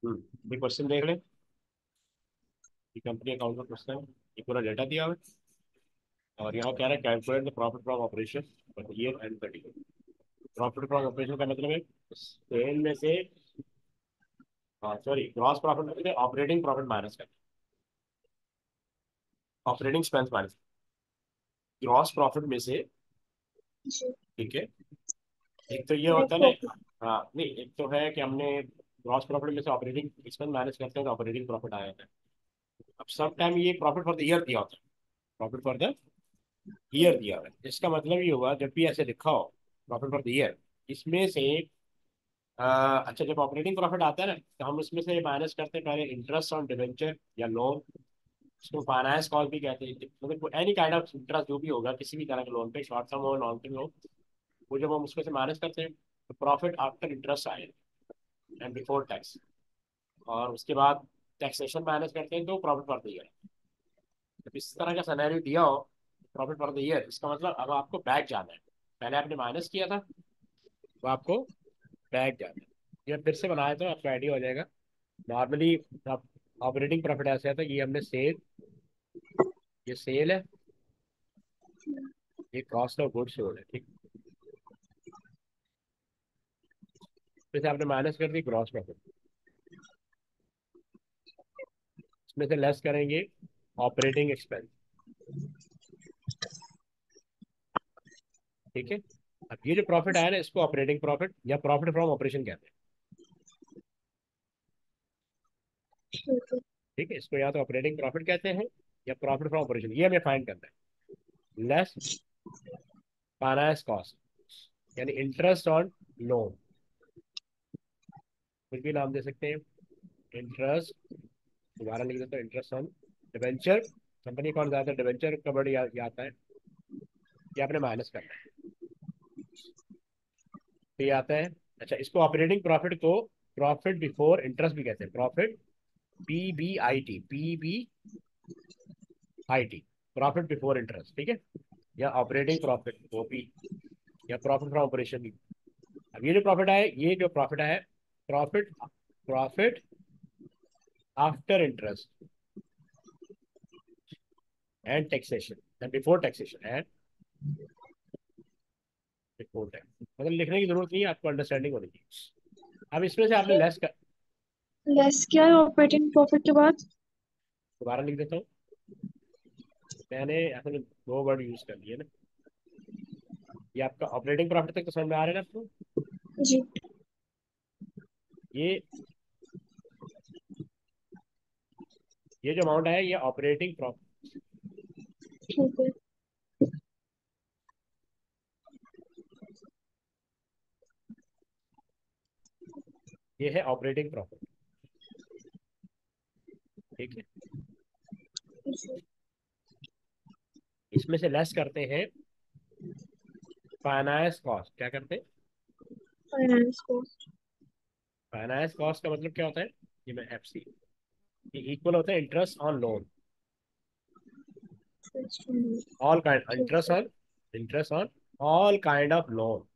ये क्वेश्चन देख लें। ये कंपनी अकाउंट का क्वेश्चन है। ये पूरा डेटा दिया हुआ है और यहाँ क्या है, calculate the profit from operation for the year end 30। Profit from operation का मतलब है सेल में से, सॉरी, ग्रॉस प्रॉफिट में से ऑपरेटिंग प्रॉफिट माइनस कर, operating expense minus gross profit में से। जी। ठीक है। एक तो ये नेट होता है प्रॉफिट। ना, हाँ नहीं, एक तो है कि हमने ग्रॉस प्रॉफिट में से ऑपरेटिंग एक्सपेंस माइनस करते हैं तो ऑपरेटिंग प्रॉफिट आया है। अब सब टाइम ये प्रॉफिट फॉर द ईयर दिया होता है, प्रॉफिट फॉर द ईयर दिया हुआ है। इसका मतलब ये हुआ जब भी ऐसे लिखा हो प्रॉफिट फॉर द ईयर, इसमें से अच्छा, जब ऑपरेटिंग प्रॉफिट आता है ना तो हम उसमें से माइनस करते हैं पहले इंटरेस्ट ऑन डिवेंचर या लोन। उसको फाइनेंस कॉस्ट भी कहते हैं, मतलब एनी काइंड ऑफ इंटरेस्ट जो भी होगा किसी भी तरह के लोन पे, शॉर्ट टर्म हो लॉन्ग टर्म हो, वो जब हम उसमें से माइनस करते हैं तो प्रॉफिट आफ्टर इंटरेस्ट आए एंड बिफोर टैक्स। और उसके बाद टैक्सेशन माइनस करते हैं तो प्रॉफिट फॉर द ईयर। जब इस तरह का सिनेरियो दिया हो प्रॉफिट फॉर द ईयर, इसका मतलब अब आपको बैक जाना है। पहले आपने माइनस किया था, वो आपको बैक जाना है। ये फिर से बनाया तो आपको आइडिया हो जाएगा। नॉर्मली ऑपरेटिंग प्रॉफिट ऐसे आता है, ये हमने सेल, ये सेल है, ये कॉस्ट ऑफ गुड्स सोल्ड है, ठीक। फिर से आपने माइनस कर दी ग्रॉस प्रॉफिट, इसमें से लेस करेंगे ऑपरेटिंग एक्सपेंस। ठीक है। अब ये जो प्रॉफिट आया ना, इसको ऑपरेटिंग प्रॉफिट या प्रॉफिट फ्रॉम ऑपरेशन कहते हैं। ठीक है। ठीक है, इसको या तो ऑपरेटिंग प्रॉफिट कहते हैं या प्रॉफिट फ्रॉम ऑपरेशन, ये हमें फाइंड करना है। लेस फाइनेंस कॉस्ट, यानी इंटरेस्ट ऑन लोन, कुछ भी नाम दे सकते हैं। इंटरेस्ट, दोबारा लिख देता हूँ, interest on debenture. Company account ज्यादा डिवेंचर का बड़ी आता है, ये आपने माइनस करना है, तो ये आता है। अच्छा, इसको ऑपरेटिंग प्रॉफिट को प्रॉफिट बिफोर इंटरेस्ट भी कहते हैं, profit, PBIT, PBIT, profit before interest. ठीक है, या ऑपरेटिंग प्रॉफिट, OP, या प्रॉफिट फ्रॉम ऑपरेशन भी। अब ये जो प्रॉफिट आया, ये जो प्रॉफिट आया, profit, profit after interest and taxation and before taxation and before tax, मतलब लिखने की जरूरत नहीं है, आपको अंडरस्टैंडिंग होनी चाहिए। अब इसमें से आपने लेस कर, लेस क्या है ऑपरेटिंग प्रॉफिट के बाद? दोबारा लिख देता हूँ। मैंने असल में दो वर्ड यूज कर लिए ना। ये आपका ऑपरेटिंग प्रॉफिट तक तो समझ में आ रहा है ना आपको। जी। ये ये जो अमाउंट है ये ऑपरेटिंग प्रॉफिट, ठीक है। ये है ऑपरेटिंग प्रॉफिट। ठीक है, इसमें से लेस करते हैं फाइनेंस कॉस्ट। क्या करते हैं? Finance cost. फाइनेंस कॉस्ट का मतलब क्या होता है? ये मैं FC, ये इक्वल होता है interest on loan, all kind ठीक इंटरेस्ट है। On, interest on all kind of loan.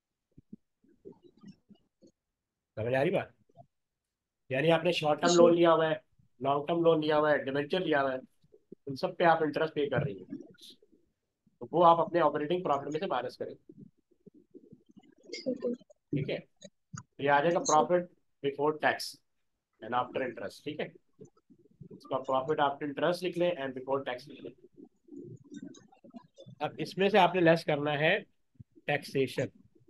समझ आ रही बात? यानी आपने शॉर्ट टर्म जी। लोन लिया हुआ है, लॉन्ग टर्म लोन लिया हुआ है, डिबेंचर लिया हुआ है, उन सब पे आप इंटरेस्ट पे कर रही है, तो वो आप अपने ऑपरेटिंग प्रॉफिट में से माइनस करें। ठीक है। ठीक है, तो ये आ जाएगा जी। Profit before tax and after interest. ठीक है, इसका प्रॉफिट आफ्टर इंटरेस्ट लिख लें एंड बिफोर टैक्स लिख लें। अब इसमें से आपने लेस करना है टैक्सेशन,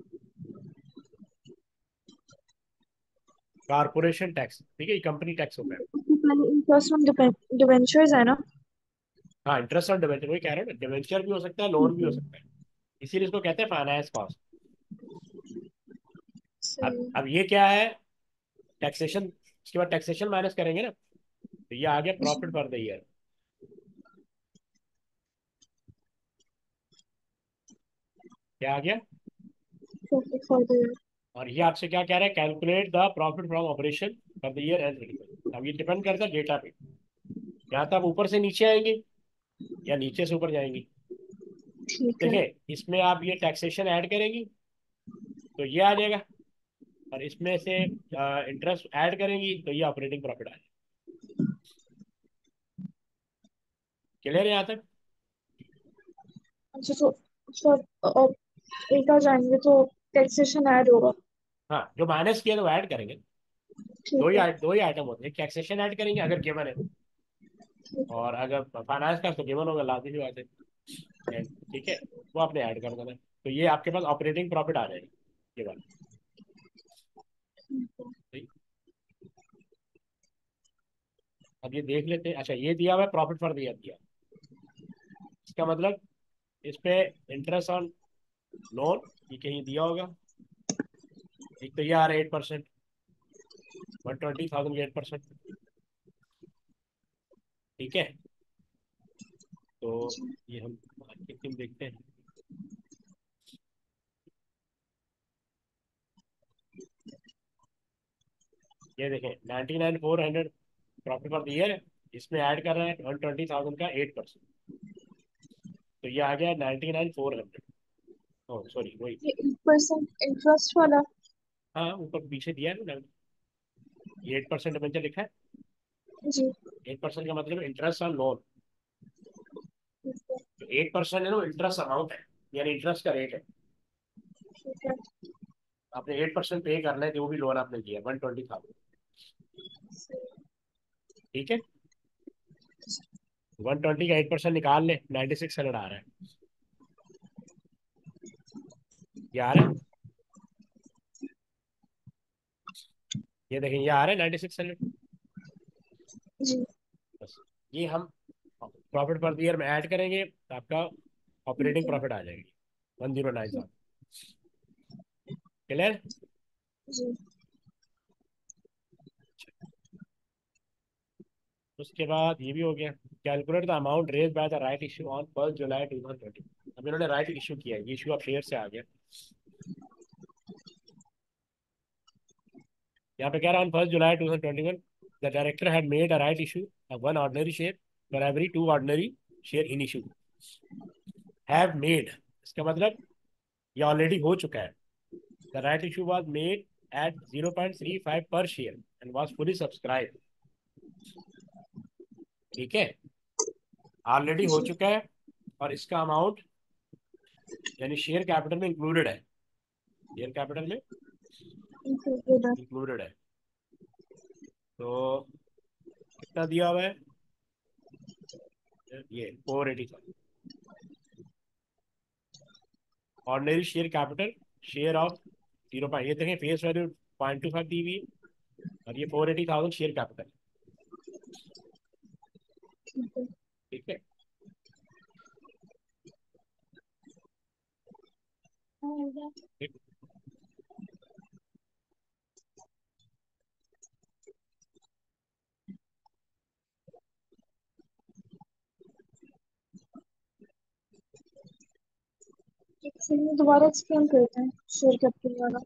कारपोरेशन टैक्स। ठीक है, ये कंपनी टैक्स होता है। उससे पहले इंटरेस्ट ऑन डिबेंचर्स है ना? हाँ, इंटरेस्ट और डिवेंचर, वही कह रहे हो ना, डिवेंचर भी हो सकता है, लोन ठीक भी हो है। सकता है, इसीलिए इसको कहते हैं फाइनेंस कॉस्ट। अब सही। अब ये क्या है, टैक्सेशन, उसके बाद टैक्सेशन माइनस करेंगे ना, तो ये आ गया जी। Profit for the year. क्या आ गया? Profit for the year. और ये आपसे क्या कह रहा है, calculate the profit from operation for the year end 30। अब ये डिपेंड करता है डेटा पे, या तो आप ऊपर से नीचे आएंगे या नीचे से ऊपर जाएंगी। ठीक है। देखिए, इसमें आप ये टैक्सेशन ऐड करेंगी तो ये आ जाएगा, और इसमें से इंटरेस्ट ऐड करेंगी तो ये ऑपरेटिंग प्रॉफिट आएगा। क्लियर है यहाँ तक? अच्छा, तो फॉर एक आ जाएंगे तो टैक्सेशन ऐड होगा। हाँ, जो माइनस किया तो ऐड करेंगे। ठीक है। दो ही आइटम होते हैं, टैक्सेशन ऐड करेंगे अगर गिवन है, ठीक है। और अगर फाइनेंस का तो गिवन होगा, लाजमी बात है। ठीक है, वो आपने ऐड कर देना, तो ये आपके पास ऑपरेटिंग प्रॉफिट आ जाएगी ये बात। ठीक है। ठीक। अब ये देख लेते हैं। अच्छा, ये दिया हुआ है प्रॉफिट फॉर द ईयर दिया, इसका मतलब इस पे इंटरेस्ट ऑन लोन ये कहीं दिया होगा। एक तो ये आ रहा है 8%, 120,000 8%। ठीक है, तो जी। ये हम मार्केटिंग देखते हैं। ये देखें 99,400 प्रॉफिट फॉर द ईयर है, इसमें ऐड कर रहे हैं 120,000 का 8%, तो ये आ गया 99,400। ओह सॉरी, वही। ये 8% इंटरेस्ट वाला। हाँ, ऊपर पीछे दिया है ना, ये 8% में लिखा है। जी। 8% का मतलब इंटरेस्ट ऑन लोन। ठीक है। तो 8% है ना, इंटरेस्ट अमाउंट है, यानी इंटरेस्ट का रेट है। ठीक है। आपने 8% पे करना है जो भी लोन आपने लिया, 120,000। ठीक है, 120 का 8% निकाल ले, 9600 आ रहा है। ये आ रहा है, ये देखें ये आ रहा है 9600। जी। बस, ये हम प्रॉफिट पर ईयर में ऐड करेंगे तो आपका ठीक ऑपरेटिंग है। प्रॉफिट आ जाएगी 1097। ठीक। क्लियर? जी। उसके बाद ये भी हो गया। Calculate the amount raise by the right issue on 1 July 2020। अब इन्होंने राइट इशू किया है, ये इशू अब शेयर से आ गया। यहाँ पे कह रहा है on 1 July 2021 the director had made a right issue of 1 ordinary share for every 2 ordinary share in issue. Have made, इसका मतलब ये ऑलरेडी हो चुका है। The right issue was made at 0.35 per share and was fully subscribe. ठीक है, already हो जी। चुका है, और इसका अमाउंट यानी शेयर कैपिटल में इंक्लूडेड है, शेयर कैपिटल में इंक्लूडेड है। इंक्लूडेड है। तो कितना दिया हुआ है? ये 480 था। Ordinary share capital, share of 0, ये देखें फेस वैल्यू 0.25 दी हुई है, और ये 480,000 शेयर कैपिटल। ठीक है। ठीक है, ठीक। एक सेकंड दोबारा एक्सप्लेन करते हैं शेयर कैपिटल वाला।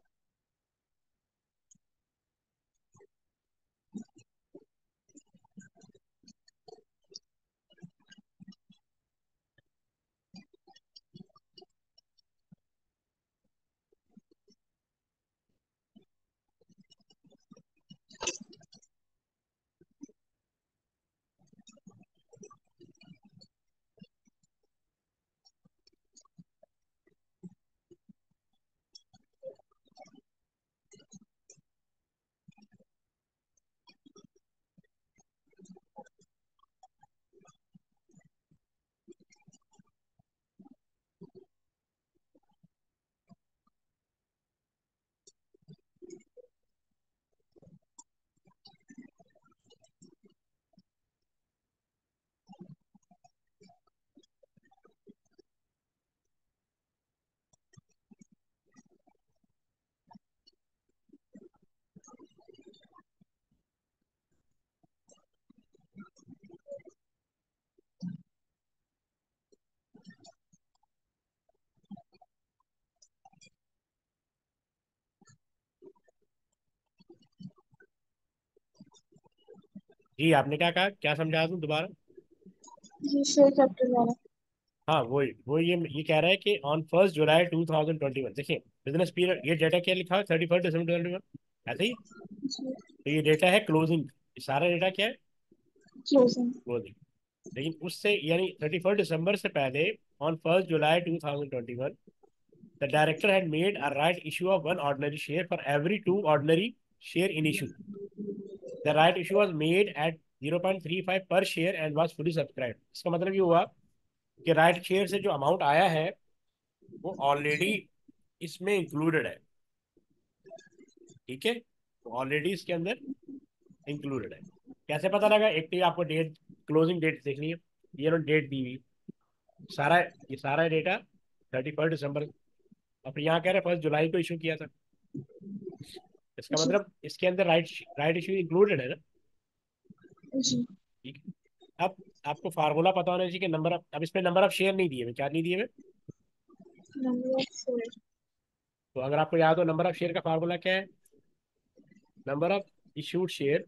जी, आपने क्या कहा, क्या समझा दूं दोबारा? ये शेयर कैपिटल वाला। हाँ वो ये कह रहा है कि ऑन 1 जुलाई 2021, देखिए बिजनेस पीरियड, ये डेटा क्या लिखा है, 31 दिसंबर 2021, ऐसे ही। जी। तो ये डेटा है क्लोजिंग, ये सारा डेटा क्या है, क्लोजिंग। क्लोजिंग। लेकिन उससे यानी 31 दिसंबर से पहले, on 1 July 2021, the director had made a right issue of 1 ordinary share for every 2 ordinary share in issue. The right issue was made at 0.35 per share and was fully subscribe. इसका मतलब ये हुआ कि राइट शेयर से जो amount आया है वो ऑलरेडी इसमें इंक्लूडेड है। ठीक है, तो ऑलरेडी इसके अंदर इंक्लूडेड है। कैसे पता लगा, एक तो ये आपको डेट, क्लोजिंग डेट देखनी है, ये नो डेट दी हुई सारा, ये सारा डेटा 31 दिसंबर, अब यहाँ कह रहे 1 जुलाई को इशू किया था। इसका जी। मतलब इसके अंदर राइट राइट इशू इंक्लूडेड है ना। जी। ठीक है, अब आपको फार्मूला पता होना चाहिए कि नंबर ऑफ, अब इसमें नंबर ऑफ शेयर नहीं दिए हुए, क्या नहीं दिए हुए। Number of share. तो अगर आपको याद हो नंबर ऑफ शेयर का फार्मूला क्या है, number of issued share,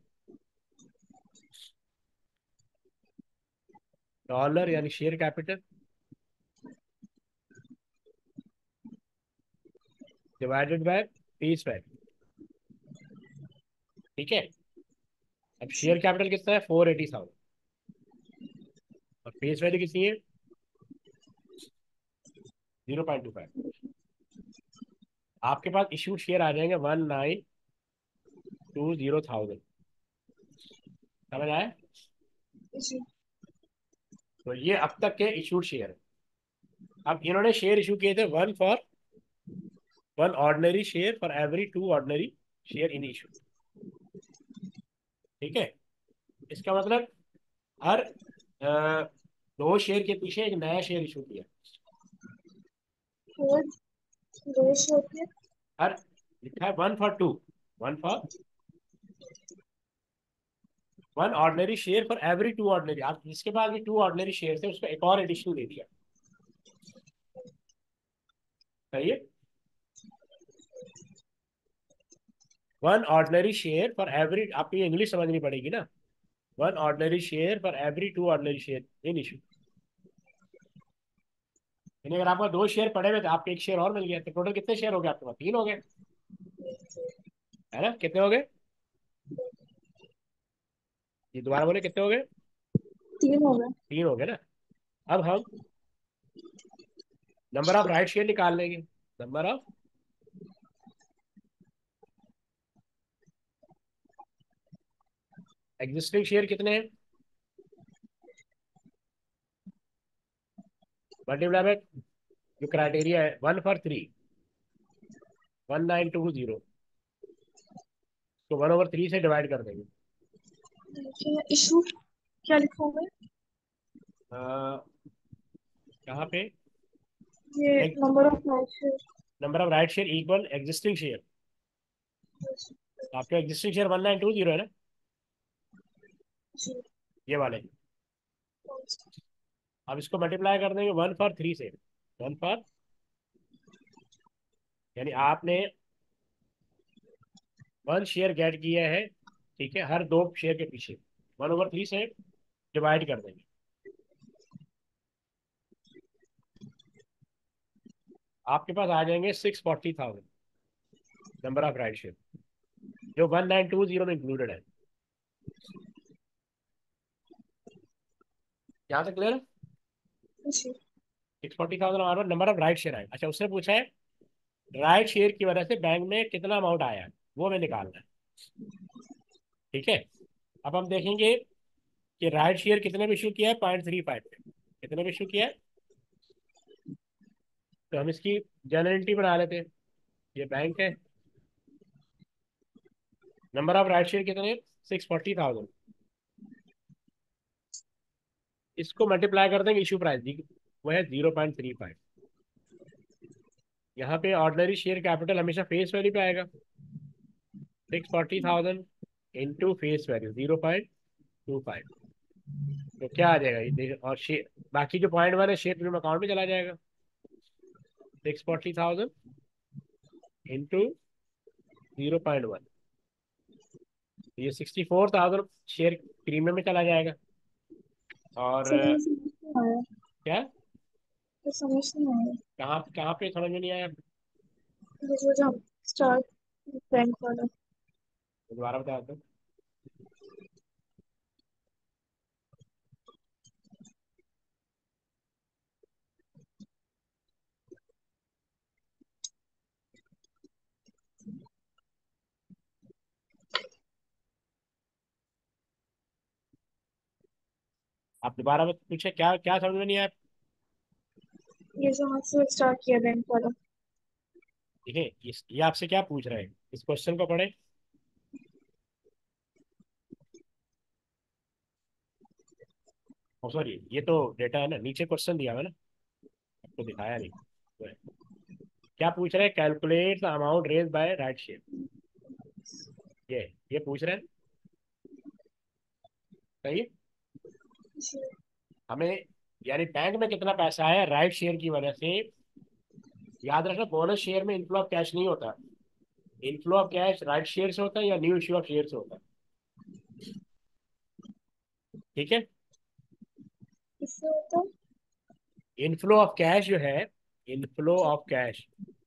dollar यानी share capital, divided by face value. ठीक है, अब जी। शेयर कैपिटल कितना है, 480,000, और फेस वैल्यू कितनी है, 0.25। आपके पास इशूड शेयर आ जाएंगे 1,920,000। समझ आया। जी। तो ये अब तक के इशूड शेयर है। अब इन्होंने शेयर इशू किए थे one ordinary share for every 2 ordinary share in issue. ठीक है, इसका मतलब हर 2 शेयर के पीछे एक नया शेयर इशू किया। फोर। दो शेयर के। हर, लिखा है 1 for 2, 1 for 1 ordinary share for every 2 ordinary. आप जिसके पास भी 2 ऑर्डिनरी शेयर थे उसको एक और एडिशनल दे दिया। सही है, 1 ऑर्डिनरी शेयर फॉर एवरी, आपको ये इंग्लिश समझनी पड़ेगी ना, 1 ordinary share for every 2 ordinary share in issue. यानी अगर आपका 2 शेयर पड़े हुए थे, आपको एक शेयर और मिल गया, तो टोटल कितने शेयर हो गए आपके पास, 3 हो गए, है ना। कितने हो गए, ये दोबारा बोले कितने हो गए, तीन हो गए। 3 हो गए ना। अब हम नंबर ऑफ राइट शेयर निकाल लेंगे। नंबर ऑफ एग्जिस्टिंग शेयर कितने हैं, मल्टीप्लाई बाय जो क्राइटेरिया है, 1 फॉर 3, 1920, तो 1/3 से डिवाइड कर देंगे। देखिए इशू क्या लिखोगे। अ, कहाँ पे, ये number of right share. Number of right share equal existing share. आपका एग्जिस्टिंग शेयर 1920 है ना, जी। ये वाले। अब इसको मल्टीप्लाई कर देंगे 1 फॉर 3 से, 1 फॉर, यानी आपने 1 शेयर गेट किया है। ठीक है, हर 2 शेयर के पीछे 1/3 से डिवाइड कर देंगे। आपके पास आ जाएंगे 640,000 नंबर ऑफ राइट शेयर, जो 1920 में इंक्लूडेड है। यहाँ तक क्लियर है। जी। 640,000 हमारा नंबर ऑफ राइट शेयर है। अच्छा, उसने पूछा है राइट शेयर की वजह से बैंक में कितना अमाउंट आया है, वो हमें निकालना है। ठीक है, अब हम देखेंगे कि राइट शेयर कितने में इशू किया है, 0.35 पे कितने में इशू किया है। तो हम इसकी जनरलिटी बना लेते हैं, ये बैंक है, नंबर ऑफ राइट शेयर कितने, 640,000, इसको मल्टीप्लाई कर देंगे इशू प्राइस दी, वो है 0.35। यहाँ पे ऑर्डिनरी शेयर कैपिटल हमेशा फेस वैल्यू पे आएगा, 640,000 इंटू फेस वैल्यू 0.25। तो क्या आ जाएगा ये और शेयर, बाकी जो 0.1 है शेयर प्रीमियम अकाउंट में चला जाएगा, 640,000 इंटू 0.1, ये 64,000 शेयर प्रीमियम में चला जाएगा। और सर ये समझ नहीं आया। क्या, तो समझ नहीं आया। कहाँ कहाँ पे समझ में नहीं आया? ये जो जब स्टार्ट बैंक वाला। दोबारा बता दो। आप दोबारा पूछे, क्या क्या समझ में नहीं आया? ये जो हाथ से स्टार्ट किया बैंक वाला। देखिए ये आपसे क्या पूछ रहे हैं, इस क्वेश्चन को पढ़े। सॉरी, ये तो डेटा है ना, नीचे क्वेश्चन दिया हुआ है ना, आपको दिखाया नहीं तो है। क्या पूछ रहे हैं? Calculate the amount raise by right share. ये पूछ रहे हैं। सही है। जी। हमें यानी बैंक में कितना पैसा है राइट शेयर की वजह से। याद रखना, बोनस शेयर में इनफ्लो ऑफ कैश नहीं होता। Inflow of cash right share से होता है या न्यू इश्यू ऑफ शेयर से होता है। ठीक है। इससे होता है। इनफ्लो ऑफ कैश जो है, इनफ्लो जी। ऑफ कैश,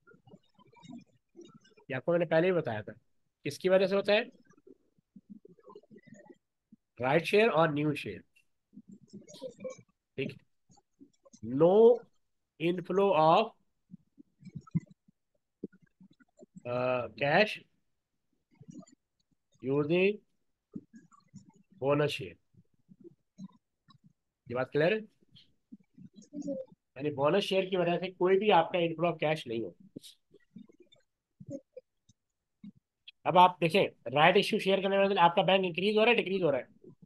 ये आपको मैंने पहले ही बताया था, किसकी वजह से होता है? राइट शेयर और न्यू शेयर। ठीक। No inflow of cash using bonus share. ये बात क्लियर है? जी। यानी बोनस शेयर की वजह से कोई भी आपका इनफ्लो ऑफ कैश नहीं हो। अब आप देखें, राइट इश्यू शेयर करने वाले आपका बैंक इंक्रीज हो रहा है डिक्रीज हो रहा है?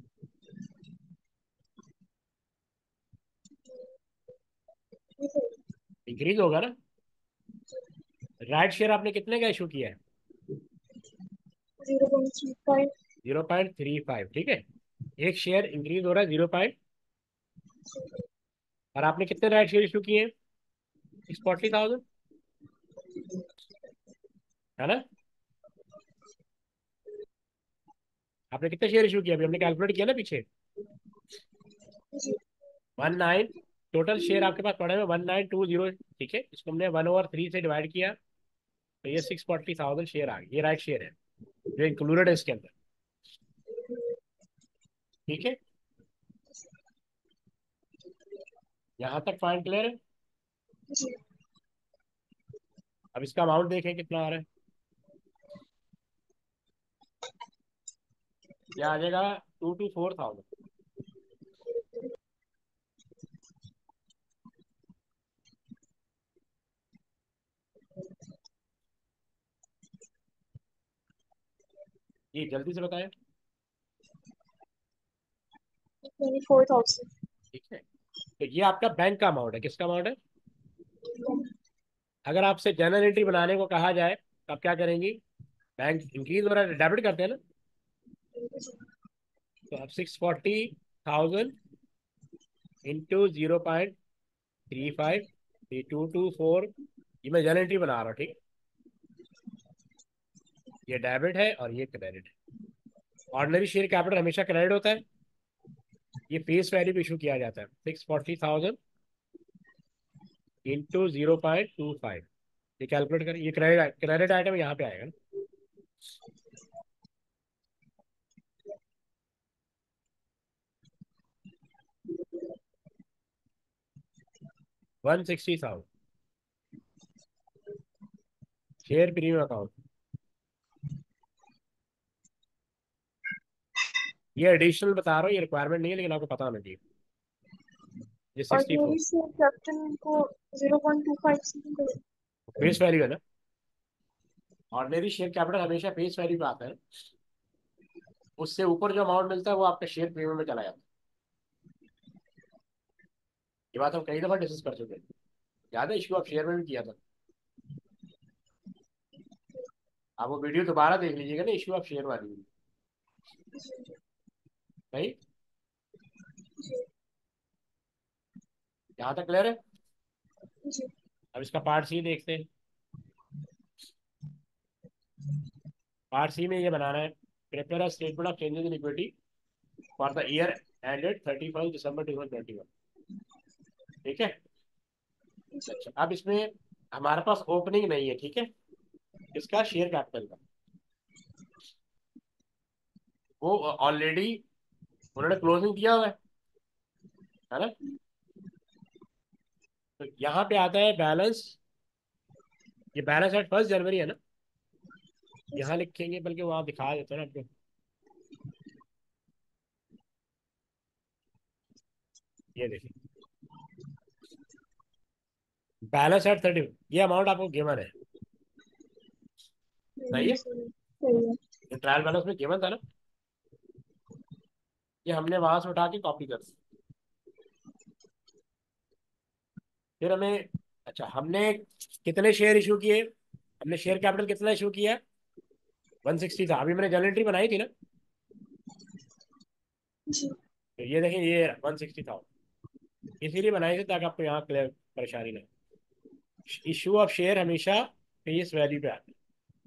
इंक्रीज होगा ना। राइट शेयर आपने कितने का इशू किया है? 0.35। 0.35, ठीक है। एक शेयर इंक्रीज हो रहा है 0 और आपने कितने राइट शेयर इशू किए हैं? 40,000, है ना। आपने कितने शेयर इशू किया अभी हमने कैलकुलेट किया ना पीछे। जी। 19 टोटल शेयर आपके पास पड़े हुए 1920। ठीक है, इसको हमने 1/3 से डिवाइड किया तो ये 640,000 शेयर आ गए। ये राइट शेयर है जो इंक्लूडेड है इसके अंदर। ठीक है, यहाँ तक पॉइंट क्लियर है। जी। अब इसका अमाउंट देखें कितना आ रहा है। यह आ जाएगा 2 to 4,000। ये जल्दी से बताएं। 24,000। ठीक है, तो ये आपका बैंक का अमाउंट है। किसका अमाउंट है? अगर आपसे जर्नल एंट्री बनाने को कहा जाए तो आप क्या करेंगी? बैंक इंक्रीज हो रहा है, डेबिट करते हैं ना। तो अब 640,000 इंटू 0.35, 2 to 4, ये मैं जर्नल एंट्री बना रहा हूँ। ठीक, ये डेबिट है और ये क्रेडिट है। ऑर्डिनरी शेयर कैपिटल हमेशा क्रेडिट होता है। ये फेस वैल्यू पे इशू किया जाता है। 640,000 इंटू 0.25, ये कैलकुलेट करें। ये क्रेडिट क्रेडिट आइटम यहाँ पे आएगा ना। 160,000 शेयर प्रीमियम अकाउंट। ये एडिशनल बता रहा हूँ, ये रिक्वायरमेंट नहीं है लेकिन आपको पता होना चाहिए। ये और 64 मेरी से कैप्टन को 0.25 से फेस वैल्यू है ना। ऑर्डिनरी शेयर कैपिटल हमेशा फेस वैल्यू पे आता है। उससे ऊपर जो अमाउंट मिलता है वो आपका शेयर प्रीमियम में चला जाता है। ये बात हम कई दफा डिस्कस कर चुके हैं, याद है? इशू आप शेयर में भी किया था। आप वो वीडियो दोबारा देख लीजिएगा ना, इशू आप शेयर वाली। भाई, यहाँ तक क्लियर है। जी। अब इसका पार्ट सी देखते हैं। पार्ट सी में ये बनाना है, prepare a statement of changes in equity for the year ended 31 December 2021। ठीक है। जी। अच्छा, अब इसमें हमारे पास ओपनिंग नहीं है, ठीक है, इसका शेयर कैपिटल का, वो ऑलरेडी उन्होंने क्लोजिंग दिया हुआ है ना। तो यहाँ पे आता है बैलेंस, ये बैलेंस एट 1 जनवरी है ना, यहाँ लिखेंगे, बल्कि वहाँ दिखा देते हैं ना आपको। ये देखिए, बैलेंस एट 30, ये अमाउंट आपको गिवन है, सही है। सही सही है। ये ट्रायल बैलेंस में गिवन था ना, ये हमने वहां से उठा के कॉपी कर दी। फिर हमें, अच्छा, हमने कितने शेयर इशू किए, हमने शेयर कैपिटल कितना इशू किया, 160 था, अभी मैंने जनरल एंट्री बनाई थी ना। जी। तो ये देखें, ये 160 था, इसीलिए बनाई थी ताकि आपको यहाँ क्लियर परेशानी ना हो। इशू ऑफ शेयर हमेशा फेस वैल्यू पे आता है।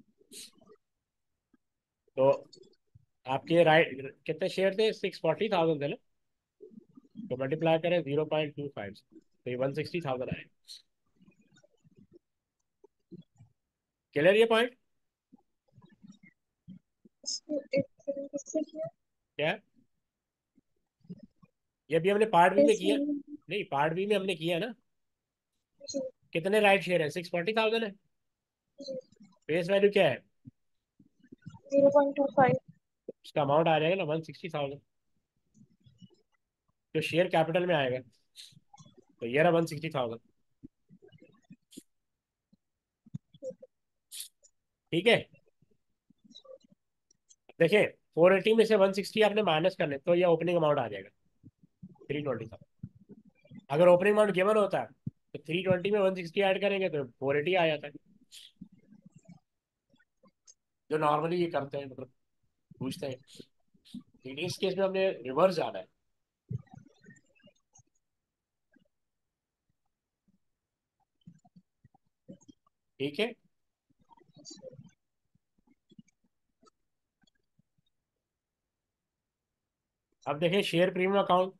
तो आपके राइट कितने शेयर थे, 640,000 थे ना, तो मल्टीप्लाई करें 0.25, तो ये 160,000 आए। क्लियर ये पॉइंट, इसको एक तरीके से किया। क्या है, ये भी हमने पार्ट बी में इस किया, नहीं पार्ट बी में हमने किया ना। जी। कितने राइट शेयर है, 640,000 है, जी। फेस वैल्यू क्या है, 0.25। उसका अमाउंट आ जाएगा ना 160,000, जो शेयर कैपिटल में आएगा, तो ये रहा 160,000, ठीक है। देखिए, 480 में से 160 आपने माइनस करने, तो ये ओपनिंग अमाउंट आ जाएगा 320,000। अगर ओपनिंग अमाउंट गिवन होता है तो 320 में 160 ऐड करेंगे तो 480 आ जाता है, जो नॉर्मली ये करते हैं, मतलब पूछते हैं। लेकिन इस केस में हमने रिवर्स जाना है, ठीक है। अब देखें, शेयर प्रीमियम अकाउंट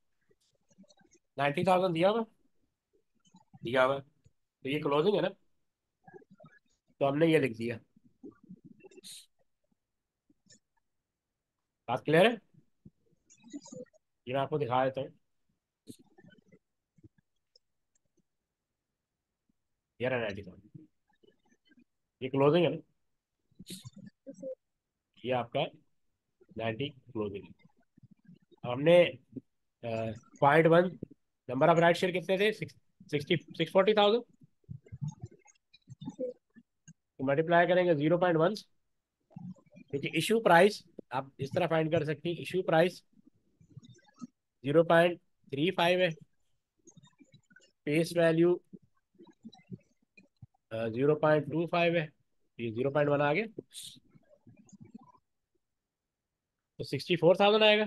90,000 दिया हुआ, दिया हुआ है। तो ये क्लोजिंग है ना, तो हमने ये लिख दिया। बात क्लियर है, ये मैं आपको दिखा देता हूँ। ये रहा 90,000, ये क्लोजिंग है ना, ये आपका 90 क्लोजिंग है। अब हमने 0.1, नंबर ऑफ राइट शेयर कितने थे, 640,000, तो मल्टीप्लाई करेंगे 0.1, क्योंकि इशू प्राइस आप इस तरह फाइंड कर सकते हैं, इशू प्राइस 0.35 है, फेस वैल्यू 0.25 है, ये 0.1 आ गया, तो 64,000 आएगा।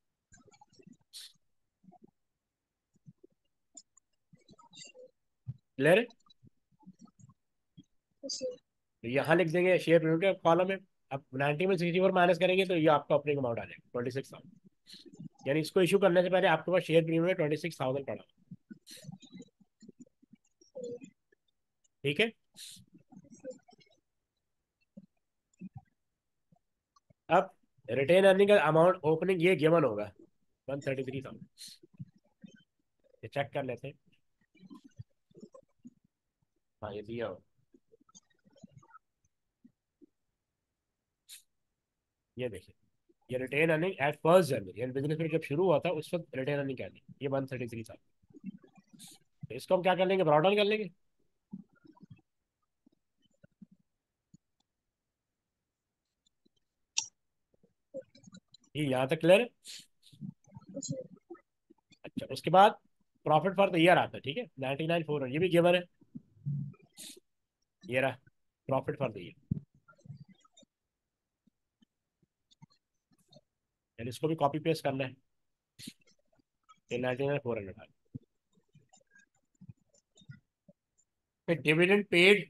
क्लियर है, जी। तो यहाँ लिख देंगे शेयर प्रीमियम के कॉलम में। अब 90 में 64 माइनस करेंगे तो ये आपका ओपनिंग अमाउंट आ जाएगा 26,000, यानी इसको इशू करने से पहले आपके पास शेयर प्रीमियम में 26,000 पड़ा, ठीक है। अब रिटेन अर्निंग का अमाउंट ओपनिंग ये गिवन होगा 133,000, ये चेक कर लेते हैं। हाँ, ये दिया हो, ये देखिए, ये रिटेन अर्निंग एट 1 जनवरी, यानी बिजनेस में जब शुरू हुआ था उस वक्त रिटेन अर्निंग क्या थी, ये 133 था। तो इसको हम क्या कर लेंगे, ब्रॉड डाउन कर लेंगे। ये यहाँ तक क्लियर है। जी। अच्छा, उसके बाद प्रॉफिट फॉर द ईयर आता है, ठीक है, 99,400, ये भी गिवन है, ये रहा प्रॉफिट फॉर द ईयर, यानी इसको भी कॉपी पेस्ट करना है, ये 99,400 फिर डिविडेंड पेड,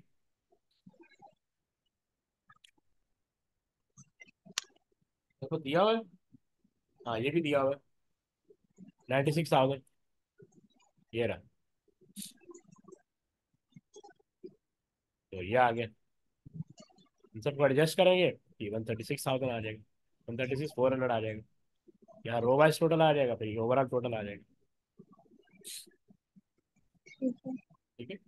देखो दिया हुआ है, हाँ ये भी दिया हुआ है 96,000, ये रहा। तो ये आ गया। इन सबको एडजस्ट करेंगे कि 136,000 आ जाएगा, 136,400 आ जाएगा। यहाँ रो वाइज टोटल आ जाएगा, फिर ओवरऑल टोटल आ जाएगा। ठीक है। ठीक है।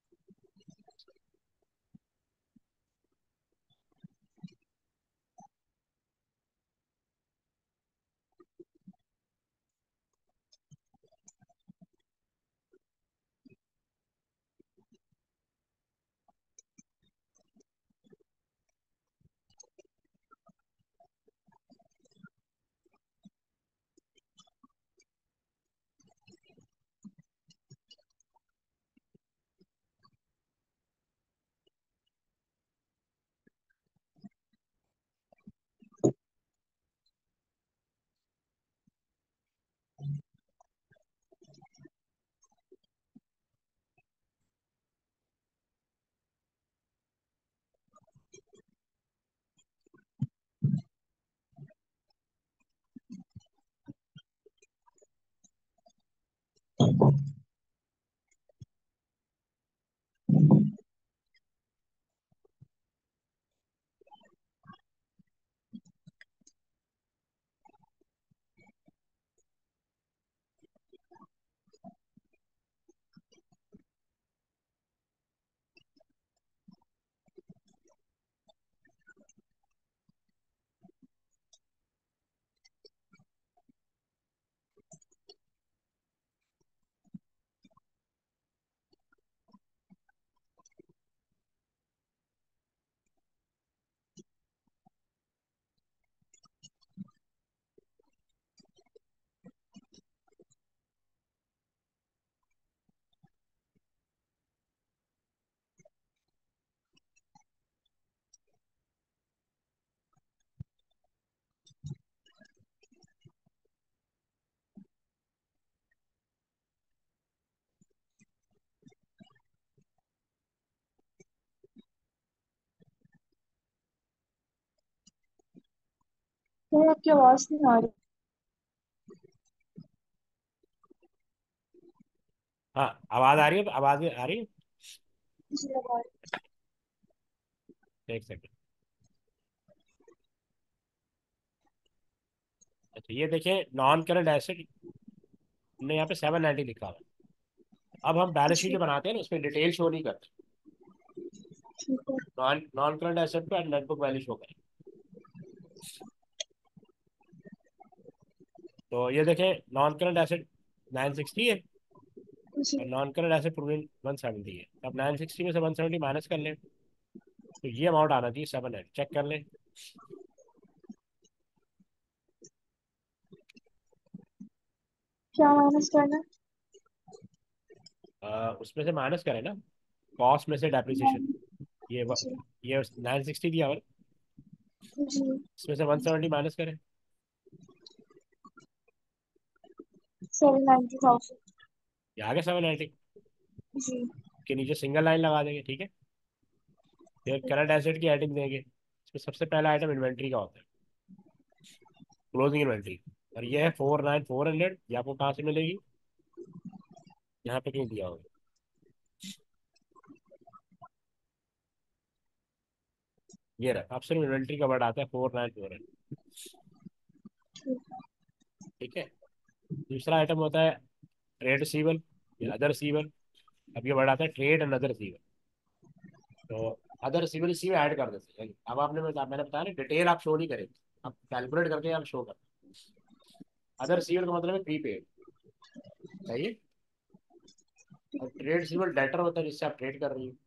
तो आपकी आवाज नहीं आ रही। हाँ, आवाज़ आ रही है, आवाज़ आ रही है। जी अब आ रही एक सेकंड। अच्छा, ये देखिए नॉन करंट एसेट ने यहाँ पे 790 लिखा हुआ है। अब हम है। बैलेंस शीट जी जो बनाते हैं ना, उसमें डिटेल शो नहीं करते। ठीक है। नॉन नॉन करंट एसेट पे नेट बुक वैल्यू शो करें। तो ये देखें, नॉन करंट एसेट 960 है, जी और नॉन करंट एसेट प्रूविंग 170 है। अब 960 में से 170 माइनस कर लें, तो ये अमाउंट आना चाहिए 7 है। चेक कर लें। क्या माइनस करना उसमें से माइनस करें ना, कॉस्ट में से है? डेप्रिसिएशन। ये जी ये 960 दिया हुआ है, जी। इसमें से 170 माइनस करें। 790,000। ये आ गया 790 जी के नीचे सिंगल लाइन लगा देंगे। ठीक है। फिर करंट एसेट की हेडिंग देंगे। इसमें सबसे पहला आइटम इन्वेंट्री का होता है, क्लोजिंग इन्वेंट्री। और ये है 49,400। ये आपको कहाँ से मिलेगी? यहाँ पे कहीं दिया होगा। ये रहा, अब सिर्फ इन्वेंट्री का वर्ड आता है 49,400। ठीक है। ठीक है। दूसरा आइटम होता है ट्रेड रिसीवल या अदर रिसीवल। अब ये वर्ड आता है ट्रेड एंड अदर रिसीवल। तो अदर रिसीवल इसी में ऐड कर देते हैं। अब मैंने बताया ना, डिटेल आप शो नहीं करेंगे, आप कैलकुलेट करके आप शो कर। अदर रिसीवल का मतलब है प्रीपेड। सही है। और ट्रेड रिसीवल डेटर होता है, जिससे आप ट्रेड कर रही हो।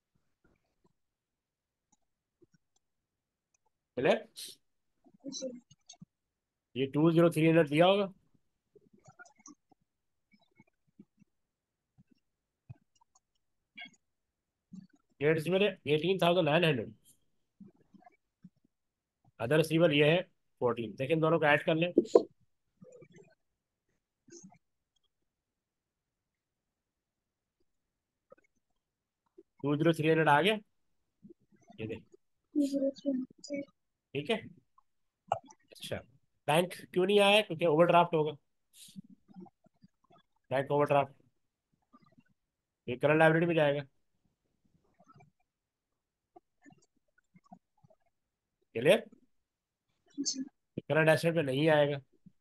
क्लियर? जी ये 20300 दिया होगा। ट्रेड रिसीवल है 18,900। अदर रिसीवल ये है 14। देखिए इन दोनों को ऐड कर लें। 20300 आ गया। ये देख। 203। ठीक है। अच्छा, बैंक क्यों नहीं आया? क्योंकि ओवरड्राफ्ट होगा। बैंक ओवरड्राफ्ट, ये करंट लायबिलिटी में जाएगा। क्लियर? जी। करंट एसेट में नहीं आएगा,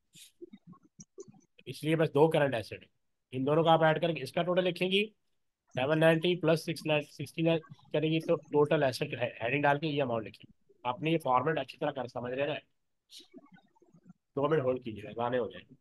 इसलिए बस दो करंट एसेट है। इन दोनों का आप ऐड करके इसका टोटल लिखेंगी, 790 प्लस 69 करेंगी तो टोटल एसेट हेडिंग डाल के ये अमाउंट लिखिए। आपने ये फॉर्मेट अच्छी तरह कर समझ रहे ना? 2 मिनट होल्ड कीजिएगा, गाने हो जाएंगे।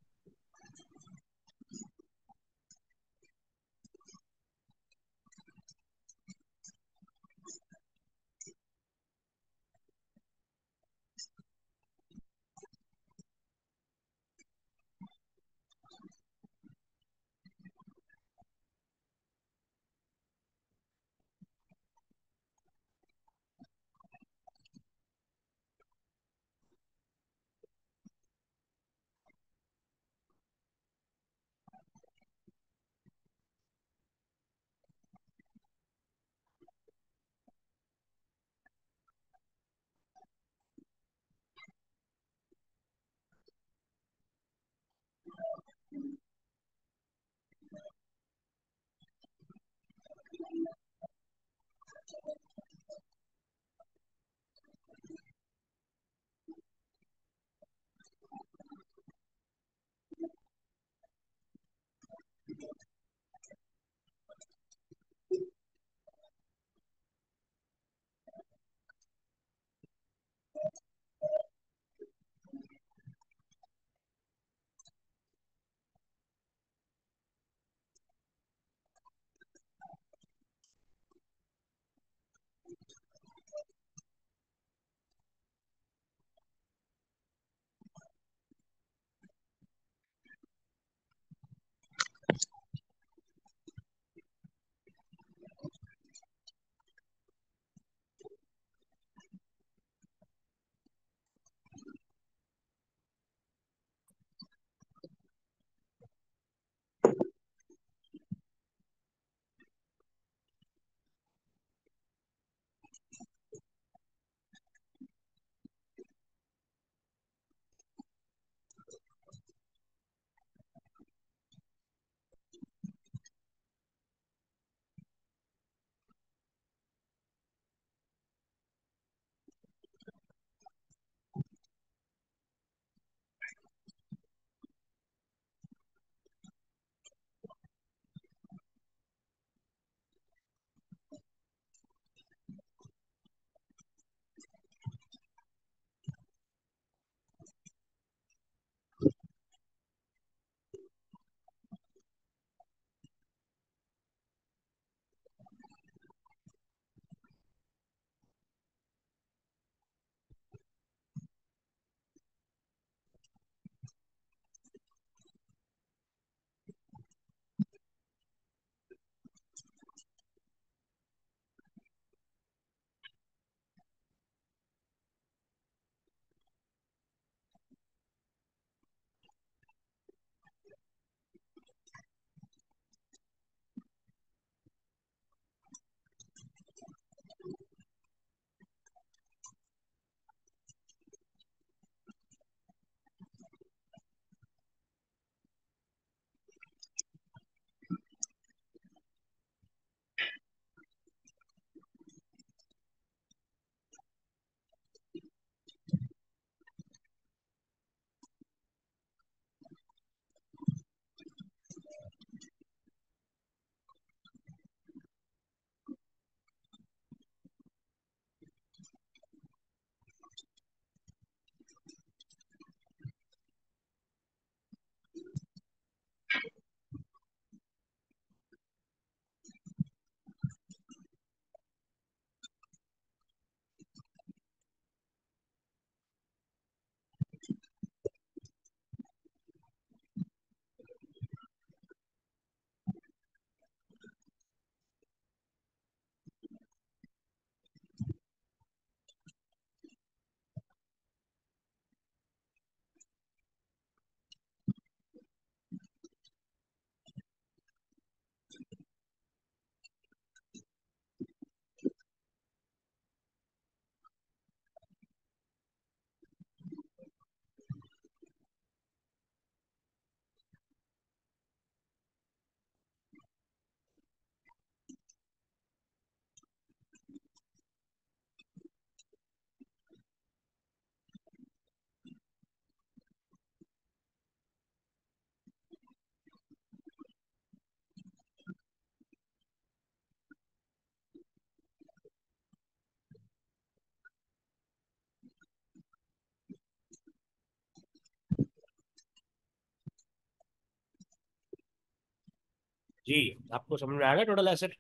जी, आपको समझ में आएगा टोटल एसेट।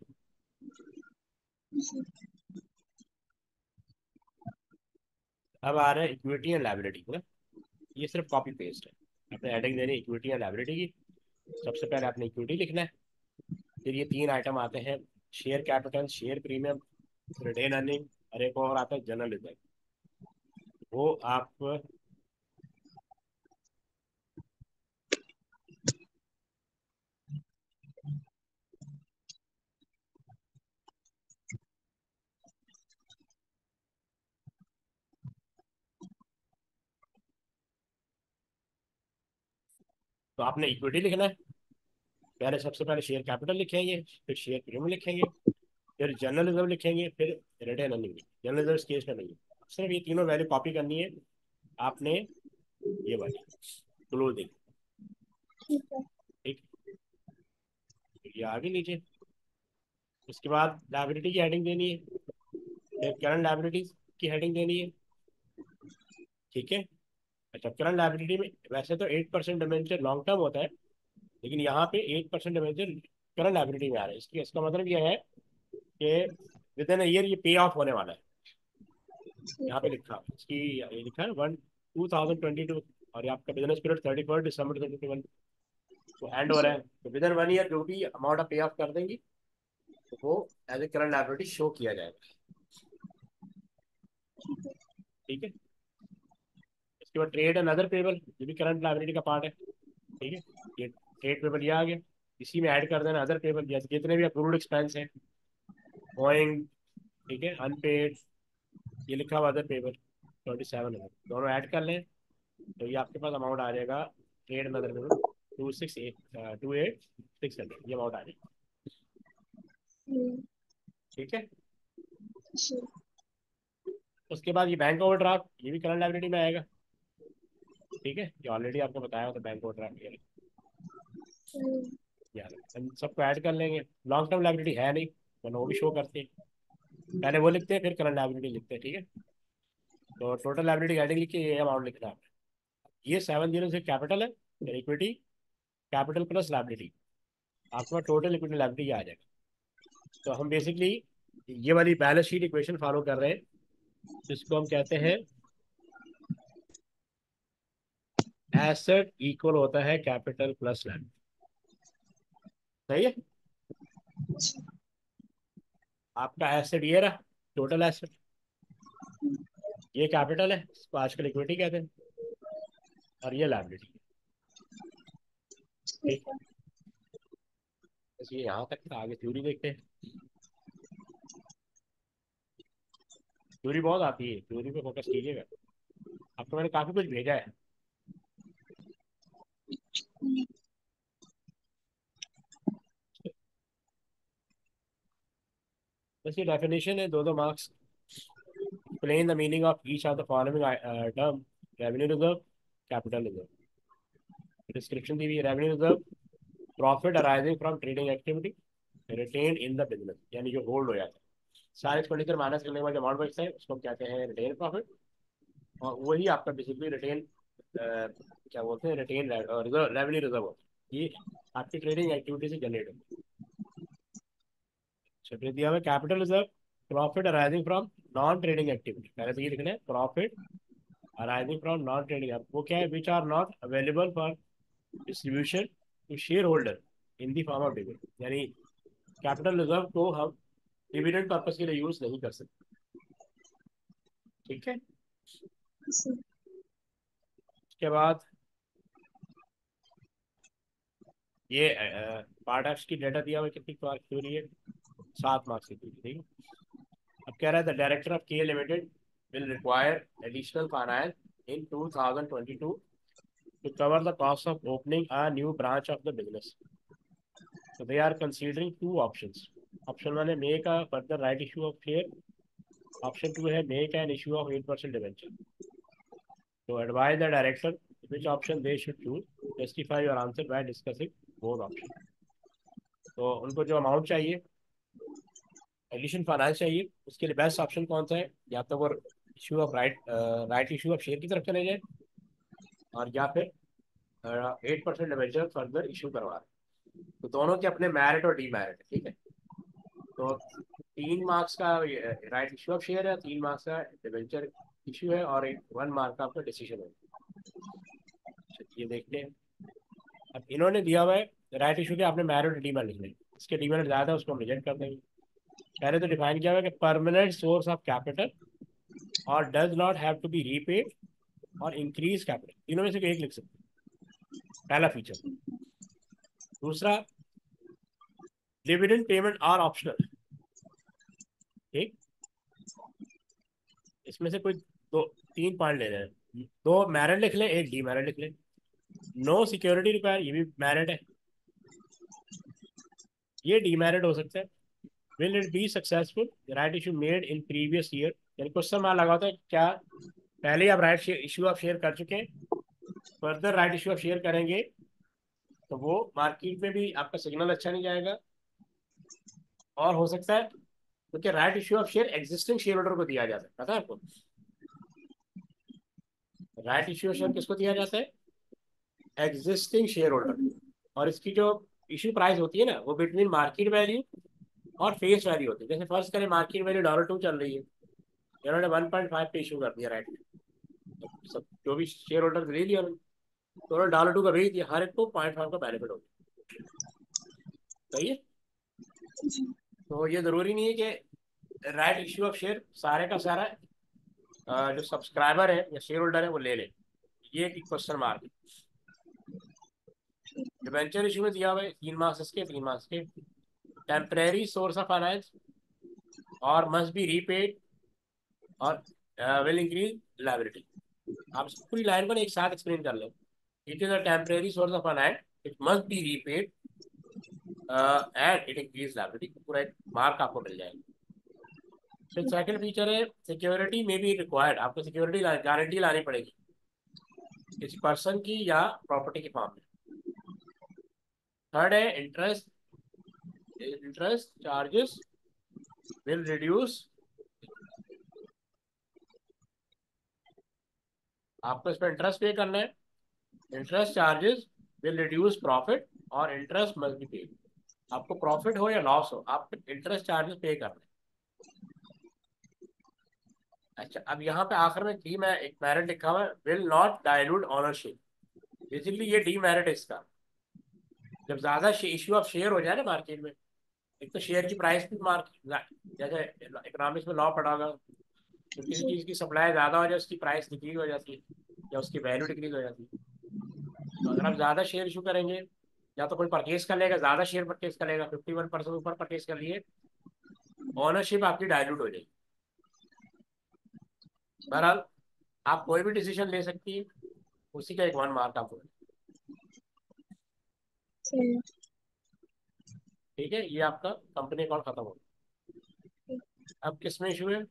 जी। अब आ रहा है इक्विटी एंड लायबिलिटी ना। ये सिर्फ कॉपी पेस्ट है। आपने हेडिंग देनी इक्विटी एंड लायबिलिटी की। सबसे पहले आपने इक्विटी लिखना है। फिर ये तीन आइटम आते हैं, share capital, share premium, retain earning, और एक और आता है जनरल रिजर्व। वो आप, तो आपने इक्विटी लिखना है। पहले सबसे पहले शेयर कैपिटल लिखेंगे, फिर शेयर प्रीमियम लिखेंगे, फिर जनरल रिजर्व लिखेंगे, फिर रिटेन अर्निंग। जनरल रिजर्व इस केस में नहीं है। सिर्फ ये तीनों वैल्यू कॉपी करनी है आपने, ये वाली क्लोजिंग। ठीक है। ठीक, तो ये आगे लीजिए। उसके बाद लाइबिलिटी की हेडिंग देनी है, फिर करंट लाइबिलिटीज की हेडिंग देनी है। ठीक है। अच्छा, करंट लाइबिलिटी में वैसे तो 8% डिबेंचर लॉन्ग टर्म होता है, लेकिन यहाँ पे 8% डिबेंचर करंट लाइबिलिटी में आ रहा है। इसकी, इसका मतलब ये है कि विद इन ईयर ये पे ऑफ होने वाला है। ठीक यहाँ पे है। लिखा इसकी, ये लिखा है 2022, और ये आपका बिजनेस पीरियड 31 दिसंबर 2021 तो एंड हो रहा जी। है। तो विद इन 1 ईयर जो भी अमाउंट आप पे ऑफ कर देंगी, तो वो as a current liability show किया जाएगा। ठीक है। इसके बाद ट्रेड एंड अदर पेबल, ये भी करंट लाइबिलिटी का पार्ट है। ठीक है। ये ट्रेड पेबल ये आ गया। इसी में ऐड कर देना अदर पेबल, जैसे जितने भी अप्रूव्ड एक्सपेंस है, गोइंग, ठीक है, अनपेड, ये लिखा हुआ अदर पेबल 27 है, दोनों ऐड कर लें। तो ये आपके पास अमाउंट आ जाएगा, ट्रेड एंड अदर पेबल 268,600, ये अमाउंट आ जाएगी। हम्म। ठीक है। जी। उसके बाद ये बैंक ओवरड्राफ्ट, ये भी करंट लाइबिलिटी में आएगा। ठीक है, ये ऑलरेडी आपको बताया था बैंक ओवरड्राफ्ट ये हम्म। यार। हम सबको ऐड कर लेंगे। लॉन्ग टर्म लाइबिलिटी है नहीं, वरना वो भी शो करते हैं। पहले वो लिखते हैं, फिर करंट लाइबिलिटी लिखते हैं। ठीक है। तो टोटल लाइबिलिटी हेडिंग लिख के ये अमाउंट लिखना है। ये 706 कैपिटल है, फिर इक्विटी, कैपिटल प्लस लाइबिलिटी, आपके पास टोटल इक्विटी लाइबिलिटी आ जाएगा। तो हम बेसिकली ये वाली बैलेंस शीट इक्वेशन फॉलो कर रहे हैं, जिसको हम कहते हैं एसेट इक्वल होता है कैपिटल प्लस लाइबिलिटी। सही है। आपका एसेट ये रहा, टोटल एसेट, ये कैपिटल है, इसको आजकल इक्विटी कहते हैं, और ये लाइबिलिटी। ठीक ठीक, है। बस ये यहाँ तक था। आगे थ्योरी देखते हैं। थ्योरी बहुत आती है, थ्योरी पे फोकस कीजिएगा। आपको मैंने काफी कुछ भेजा है। बस ये डेफिनेशन है, दो दो marks. Explain the meaning of each of the following term, revenue reserve, capital reserve. Description दी हुई है। Revenue reserve, profit arising from trading activity retain in the business, यानी जो होल्ड हो जाता है। सारे एक्सपेंडिचर माइनस करने के बाद जो अमाउंट बचता है उसको हम कहते हैं रिटेन प्रॉफिट। और वही आपका बेसिकली रिटेन, क्या बोलते हैं, रिटेन रिजर्व, रेवेन्यू रिजर्व होता है। ये आपकी ट्रेडिंग एक्टिविटी से जनरेट होती है। अच्छा, फिर दिया हुआ capital reserve, profit arising from non trading activity. पहले तो ये लिखना है, profit arising from non trading, वो क्या है, which are not available for distribution to share holder in the form of dividend. यानी कैपिटल रिजर्व को हम डिविडेंड पर्पज के लिए यूज नहीं कर सकते। ठीक है। जी। उसके बाद ये पार्ट एक्स की डेटा दिया हुआ है, कितनी मार्क्स की हो रही है, 7 मार्क्स की थी। ठीक है। अब कह रहा है the director of K limited will require additional finance in 2022 to cover the cost of opening a new branch of the business. So they are considering two options. Option one है make a further right issue of share. Option two है make an issue of 8% debenture. So advise the director which option they should choose. Justify your answer by discussing both options. तो उनको जो amount चाहिए, addition finance चाहिए, उसके लिए best option कौन सा है, या तो वो issue of right issue of share की तरफ चले जाए, और या फिर 8% डिवेंचर फर्दर इशू करवा रहे हैं। तो दोनों के अपने मेरिट और डीमेरिट है, ठीक है। तो 3 मार्क्स का राइट इशू ऑफ शेयर है, 3 मार्क्स का डिवेंचर इशू है, और 1 मार्क का आपका डिसीजन है। ये देखते हैं। अब इन्होंने दिया हुआ है राइट इशू के, आपने मेरिट और डीमेरिट लिख लें, इसके डीमेरिट ज्यादा है उसको हम रिजेक्ट कर देंगे। पहले तो डिफाइन किया हुआ है कि परमानेंट सोर्स ऑफ कैपिटल और does not have to be repaid और इंक्रीज कैपिटल, तीनों में से कोई एक लिख सकते हैं, पहला फीचर। दूसरा, डिविडेंड पेमेंट आर ऑप्शनल, ठीक। इसमें से कोई दो, 3 पॉइंट ले रहे हैं, 2 मेरिट लिख लें, एक डीमेरिट लिख लें। नो सिक्योरिटी रिक्वायर, ये भी मेरिट है, ये डीमेरिट हो सकता है। Will it be successful right issue made in previous year, यानी क्वेश्चन मार्क लगा होता है क्या पहले ही आप राइट इशू ऑफ शेयर कर चुके हैं, further right issue of share करेंगे तो वो मार्केट में भी आपका सिग्नल अच्छा नहीं जाएगा। और हो सकता है क्योंकि right issue of share existing share holder को दिया जाता है, पता है आपको। राइट इशू ऑफ शेयर किसको दिया जाता है? Existing share holder. और इसकी जो इशू प्राइस होती है ना, वो बिटवीन मार्केट वैल्यू और फेस वैल्यू होती है। जैसे फर्स्ट करें मार्केट वैल्यू $2 चल रही है, इन्होंने 1.5 पे इशू कर दिया राइट। तो सब जो भी शेयर होल्डर ले लिया उन्होंने, तो उन्होंने $2 का भेज दिया, हर एक को 0.5 का बेनिफिट हो गया। सही है। तो ये जरूरी नहीं है कि राइट इश्यू ऑफ शेयर सारे का सारा जो सब्सक्राइबर है या शेयर होल्डर है वो ले ले, ये एक क्वेश्चन मार्क है। डिबेंचर इशू में दिया हुआ है 3 मार्क्स इसके, 3 मार्क्स के। टेम्परेरी सोर्स ऑफ फाइनेंस और मस्ट बी रीपेड और विल इंक्रीज लाइबिलिटी। आप इस पूरी लाइन को एक साथ एक्सप्लेन कर लें। It is a temporary source of finance, it must be repaid and it increase liability, पूरा एक मार्क आपको मिल जाएगा। फिर सेकंड फीचर है सिक्योरिटी में बी रिक्वायर्ड, आपको सिक्योरिटी गारंटी लानी पड़ेगी किसी पर्सन की या प्रॉपर्टी के फॉर्म में। थर्ड है interest, interest charges will reduce, आपको इस पर इंटरेस्ट पे करना है। Interest charges will reduce profit और इंटरेस्ट मस्ट बी पेड, आपको प्रॉफिट हो या लॉस हो आपको इंटरेस्ट चार्जेस पे करना है। अच्छा, अब यहाँ पे आखिर में डी में एक मेरिट लिखा हुआ है, will not dilute ownership. Basically ये डी मेरिट है इसका। जब ज्यादा इश्यू ऑफ शेयर हो जाए ना मार्केट में, एक तो शेयर की प्राइस भी मार्केट, जैसे इकोनॉमिक्स में लॉ पढ़ा होगा, तो किसी चीज की सप्लाई ज्यादा हो जाए उसकी प्राइस डिक्रीज हो जाती है या उसकी वैल्यू डिक्रीज हो जाती है। तो अगर आप ज्यादा शेयर इशू करेंगे, या तो कोई परचेज कर लेगा, ज्यादा शेयर परचेज कर लेगा, 51% ऊपर परचेज कर लिए, ओनरशिप आपकी डायलूट हो जाएगी। बहरहाल आप कोई भी डिसीजन ले सकती है, उसी का एक 1 मार्क आपको। सही ठीक है, ये आपका कंपनी अकाउंट खत्म हो है। गया। अब किस में इशू है?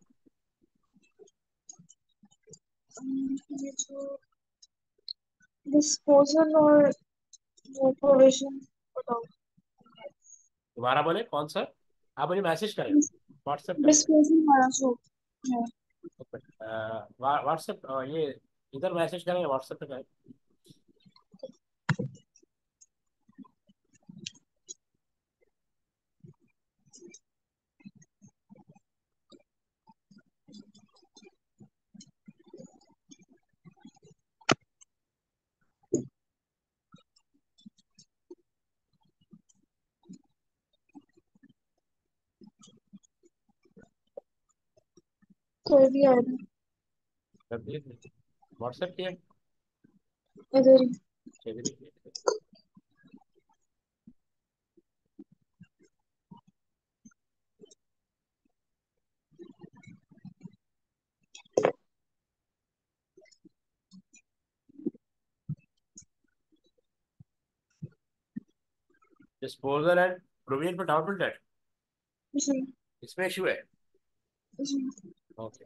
ये जो डिस्पोजल और वो प्रोविजन बताओ। दोबारा बोले कौन सा? आप मुझे मैसेज करें, व्हाट्सएप करें। डिस्पोजल वाला जो है। व्हाट्सएप, ये इधर मैसेज करें, व्हाट्सएप पे करें। कोई भी आएगा व्हाट्सएप किए, इधर ही। चलिए देखिए। Disposal and provision for doubtful debt, जी इसमें इशू है। जी। ओके।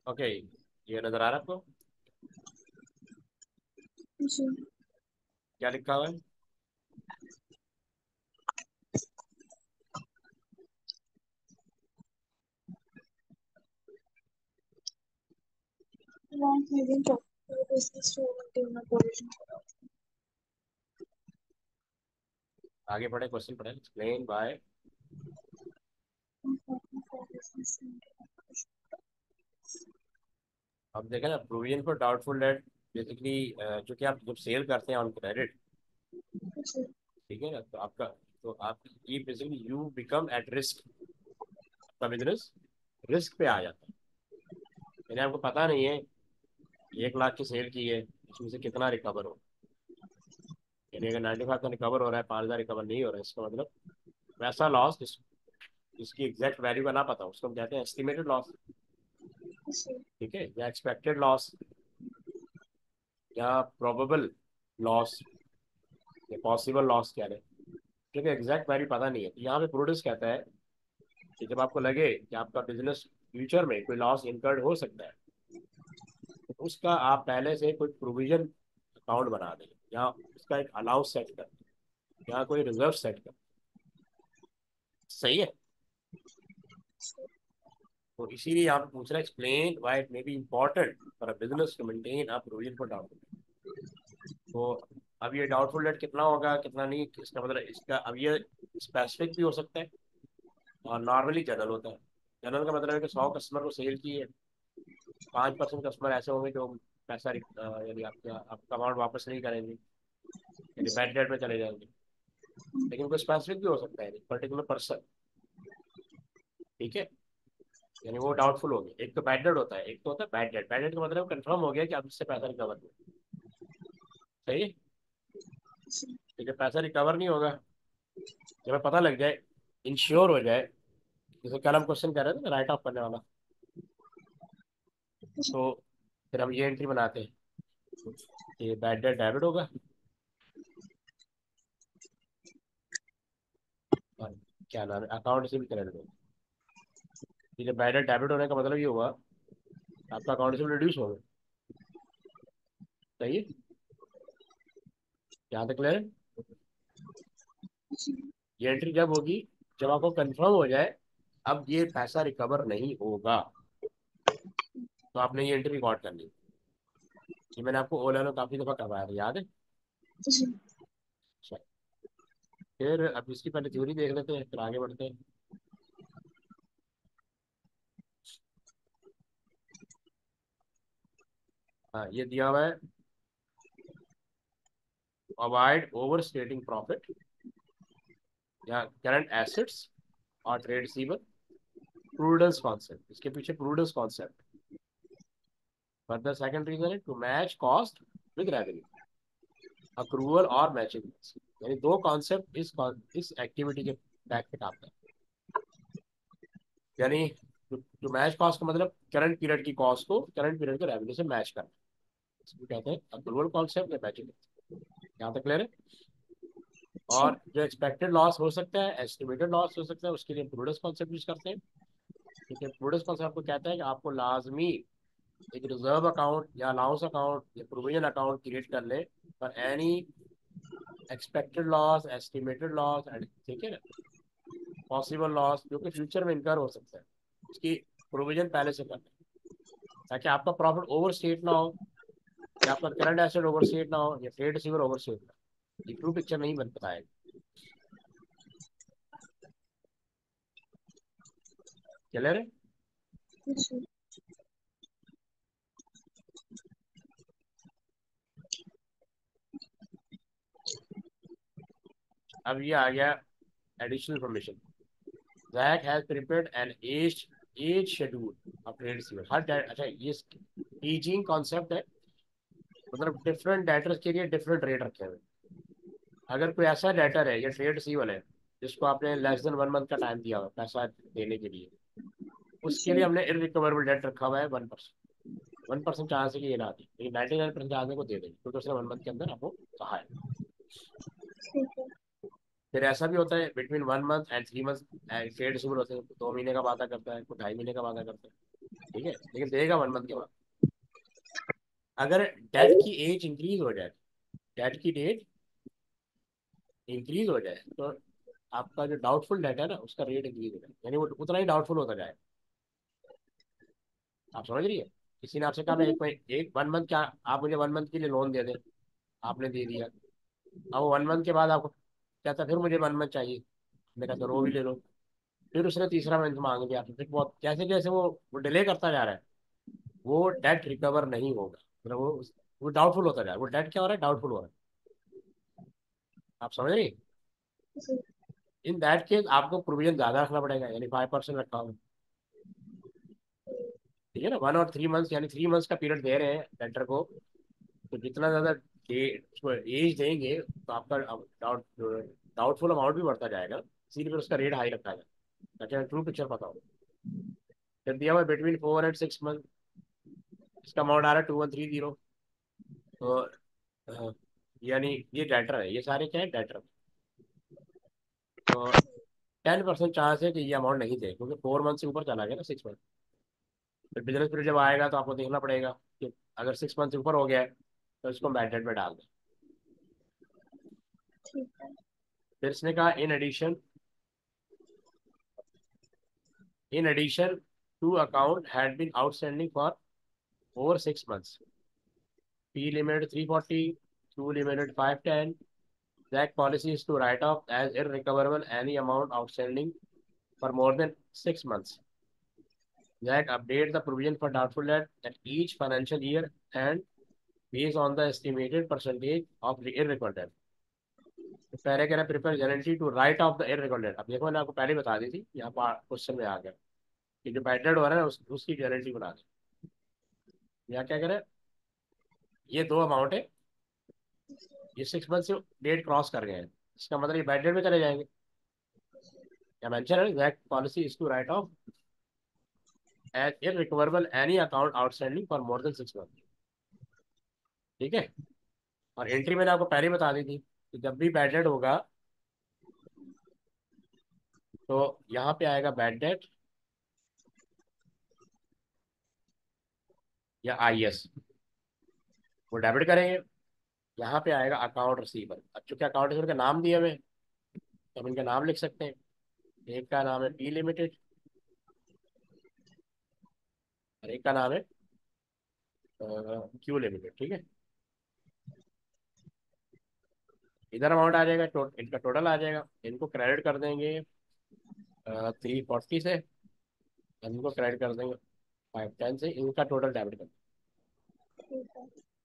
ओके, ये नजर आ रहा है आपको? जी। क्या लिखा हुआ है? Long medium profitable business to maintain operation. आगे पढ़े, क्वेश्चन पढ़े, explain by. Important for business to maintain operation. अब देखें ना, provision for doubtful debt, basically जो कि आप जब सेल करते हैं ऑन क्रेडिट, जी। ठीक है ना, तो आपका, तो आप, ये basically you become at risk, आपका बिजनेस रिस्क पे आ जाता है। यानी आपको पता नहीं है 1 लाख की सेल की है, उसमें से कितना रिकवर हो। यानी अगर 95 का रिकवर हो रहा है, 5,000 रिकवर नहीं हो रहा है, इसका मतलब वैसा लॉस जिसकी एग्जैक्ट वैल्यू का ना पता हो, उसको हम कहते हैं एस्टिमेटेड लॉस। जी। ठीक है, या एक्सपेक्टेड लॉस, या प्रोबेबल लॉस, या पॉसिबल लॉस कह रहे हैं। क्योंकि एग्जैक्ट वैल्यू पता नहीं है, तो यहाँ पे प्रूडेंस कहता है कि जब आपको लगे कि आपका बिजनेस फ्यूचर में कोई लॉस इनकर्ड हो सकता है, तो उसका आप पहले से कोई प्रोविजन अकाउंट बना दें, या उसका एक अलाउंस सेट कर, या कोई रिजर्व सेट कर। सही है। तो इसीलिए यहाँ पे पूछ रहा है, explain why it may be important for a business to maintain a provision for doubtful. तो अब ये डाउटफुल डेट कितना होगा कितना नहीं, इसका मतलब, इसका अब ये स्पेसिफिक भी हो सकता है और नॉर्मली जनरल होता है। जनरल का मतलब है कि 100 कस्टमर को सेल किए, 5% कस्टमर ऐसे होंगे जो पैसा यानी आपका आपका अमाउंट वापस नहीं करेंगे, यानी बैड डेट में चले जाएंगे। लेकिन कोई स्पेसिफिक भी हो सकता है, पर्टिकुलर पर्सन। ठीक है, यानी वो डाउटफुल हो गया। एक तो बैड डेट होता है, एक तो होता है बैड डेट। बैड डेट का मतलब कंफर्म हो गया कि अब इससे पैसा रिकवर नहीं। सही है। ठीक है, पैसा रिकवर नहीं होगा, जब हमें पता लग जाए, इंश्योर हो जाए, जैसे कल हम क्वेश्चन कर रहे थे ना, राइट ऑफ करने वाला, तो फिर हम ये एंट्री बनाते हैं कि ये बैड डेट डेबिट होगा, और क्या नाम है, अकाउंट से भी क्रेडिट होगा। ठीक है, बैड डेट डेबिट होने का मतलब ये हुआ आपका अकाउंट से रिड्यूस होगा। सही है, यहाँ तक क्लियर है। ये एंट्री जब होगी जब आपको कंफर्म हो जाए अब ये पैसा रिकवर नहीं होगा, तो आपने ये एंट्री रिकॉर्ड करनी है। ये मैंने आपको ओला में काफी दफा करवाया था, याद है? जी। अच्छा, फिर अब इसकी पहले थ्योरी देख लेते हैं, फिर आगे बढ़ते हैं। हाँ, ये दिया हुआ है, अवॉइड ओवर स्टेटिंग प्रॉफिट या करंट एसेट्स और ट्रेड रिसीवर, प्रूडेंस कॉन्सेप्ट, इसके पीछे prudence concept. But the second reason है to match cost with revenue, accrual और मैचिंग। यानी दो कॉन्सेप्ट इस एक्टिविटी के बैक पे काम करते हैं। यानी टू मैच कॉस्ट का मतलब करंट पीरियड की कॉस्ट को करंट पीरियड के रेवेन्यू से मैच करना, इसको कहते हैं अक्रूवल कॉन्सेप्ट या मैचिंग। यहाँ तक क्लियर है। जी। और जो एक्सपेक्टेड लॉस हो सकता है, एस्टिमेटेड लॉस हो सकता है, उसके लिए प्रूडेंस कॉन्सेप्ट यूज करते हैं। क्योंकि प्रूडेंस कॉन्सेप्ट आपको कहता है कि आपको लाजमी एक रिजर्व अकाउंट या अलाउंस अकाउंट या प्रोविजन अकाउंट क्रिएट कर ले for any expected loss, estimated loss, ठीक है ना, पॉसिबल लॉस जो कि फ्यूचर में इनकर हो सकता है, उसकी प्रोविजन पहले से करना है, ताकि आपका प्रॉफिट ओवर स्टेट ना हो, या आपका करंट एसेट ओवर स्टेट ना हो, या ट्रेड रिसीवर ओवर स्टेट ना हो। ये ट्रू पिक्चर नहीं बन पाएगा। क्लियर है। जी। अब ये आ गया additional information. Zach has prepared an age schedule of trade receiver। अच्छा, ये एजिंग कॉन्सेप्ट है, मतलब डिफरेंट डेटर्स के लिए डिफरेंट रेट रखे हुए। अगर कोई ऐसा डेटर है या ट्रेड रिसीवर है जिसको आपने लेस देन 1 मंथ का टाइम दिया हुआ है पैसा देने के लिए, उसके लिए जी। हमने इरिकवरेबल डेट रखा हुआ है 1%। 1% चांस है कि ये ना आती, लेकिन 99% चांस है को दे देंगे, क्योंकि उसने 1 मंथ के अंदर आपको कहा है। ठीक है। फिर ऐसा भी होता है between 1 month and 3 month, trade receiver होते हैं, 2 महीने का वादा करता है, कोई 2.5 महीने का वादा करता है। ठीक है, लेकिन देगा 1 मंथ के बाद। अगर डेट की एज इंक्रीज हो जाए, डेट की डेट इंक्रीज हो जाए, तो आपका जो डाउटफुल डेट है ना उसका रेट इंक्रीज हो जाए, यानी वो उतना ही डाउटफुल होता जाए। आप समझ रही है? किसी ने आपसे कहा मैं एक 1 मंथ क्या, आप मुझे 1 मंथ के लिए लोन दे दें, आपने दे दिया। अब 1 मंथ के बाद आपको कहता फिर मुझे 1 मंथ चाहिए, मैं कहता वो भी ले लो। फिर उसने तीसरा मंथ मांग लिया, फिर बहुत जैसे जैसे वो डिले करता जा रहा है, वो डेट रिकवर नहीं होगा, मतलब वो डाउटफुल होता जा रहा है, वो डेट क्या हो रहा है, डाउटफुल हो रहा है। आप समझ रही? इन दैट केस आपको प्रोविजन ज्यादा रखना पड़ेगा, यानी 5% रखा होगा। ठीक है ना, 1 और 3 मंथ्स, यानी 3 मंथ्स का पीरियड दे रहे हैं डेंटर को, तो जितना ज्यादा उसको एज देंगे तो आपका डाउटफुल अमाउंट भी बढ़ता जाएगा, इसीलिए फिर उसका रेट हाई रखा जाए ताकि ट्रू पिक्चर पता हो। फिर दिया हुआ बिटवीन 4 and 6 मंथ, इसका अमाउंट आ रहा है 2130। तो अ, यानी ये डेटर है, ये सारे क्या है, डेटर। तो 10% चांस है कि ये अमाउंट नहीं दे, क्योंकि 4 मंथ से ऊपर चला गया ना, 6 मंथ। फिर बिजनेस पीरियड जब आएगा तो आपको देखना पड़ेगा कि अगर 6 मंथ से ऊपर हो गया है तो इसको मैंडेट में डाल दें। ठीक है। फिर इसने कहा in addition to account had been outstanding for over 6 months, P limited 340, Q limited 510. That policy is to write off as irrecoverable any amount outstanding for more than 6 months. That update the provision for doubtful debt at each financial year and based on the estimated percentage of the irrecoverable debt. तो पहले कह रहा है prepare guarantee to write off the irrecoverable debt। अब देखो मैंने आपको पहले बता दी थी, यहाँ पर क्वेश्चन में आ गया कि जो बैड डेट हो रहा है ना उसकी गारंटी बना दी। यहाँ क्या करें, ये दो अमाउंट है, ये 6 मंथ से डेट क्रॉस कर गए हैं, इसका मतलब ये बैड डेट में चले जाएंगे। या मेंशन है that policy is to write off as irrecoverable any account outstanding for more than 6 month. ठीक है, और एंट्री मैंने आपको पहले ही बता दी थी कि जब भी बैड डेट होगा तो यहाँ पे आएगा बैड डेट या IS, वो डेबिट करेंगे। यहाँ पे आएगा अकाउंट रिसीवर। अब चूंकि अकाउंट रिसीवर का नाम दिए हुए हैं, तो हम इनका नाम लिख सकते हैं। एक का नाम है P लिमिटेड और एक का नाम है Q लिमिटेड। ठीक है, इधर अमाउंट आ जाएगा, इनका टोटल आ जाएगा, इनको क्रेडिट कर देंगे 340 से, और इनको क्रेडिट कर देंगे 510 से, इनका टोटल डेबिट कर। ठीक है।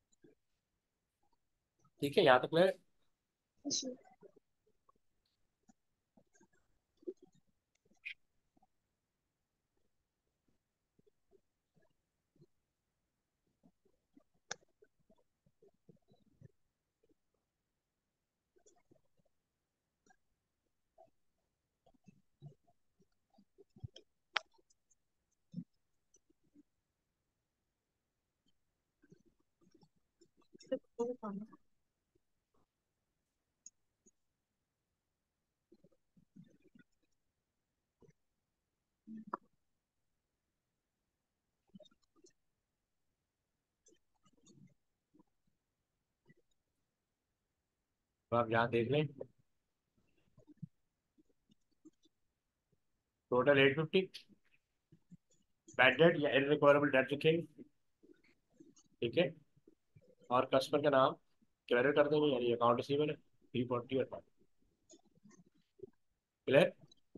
ठीक है, यहाँ तक मैं। जी। तो आप यहाँ देख लें, टोटल 850 बैड डेट या इनरिकवरेबल डेट लिखेंगे। ठीक है, और कस्टमर का नाम क्लियर कर देंगे, यानी अकाउंट रिसीवर है 340 और 5। क्लियर?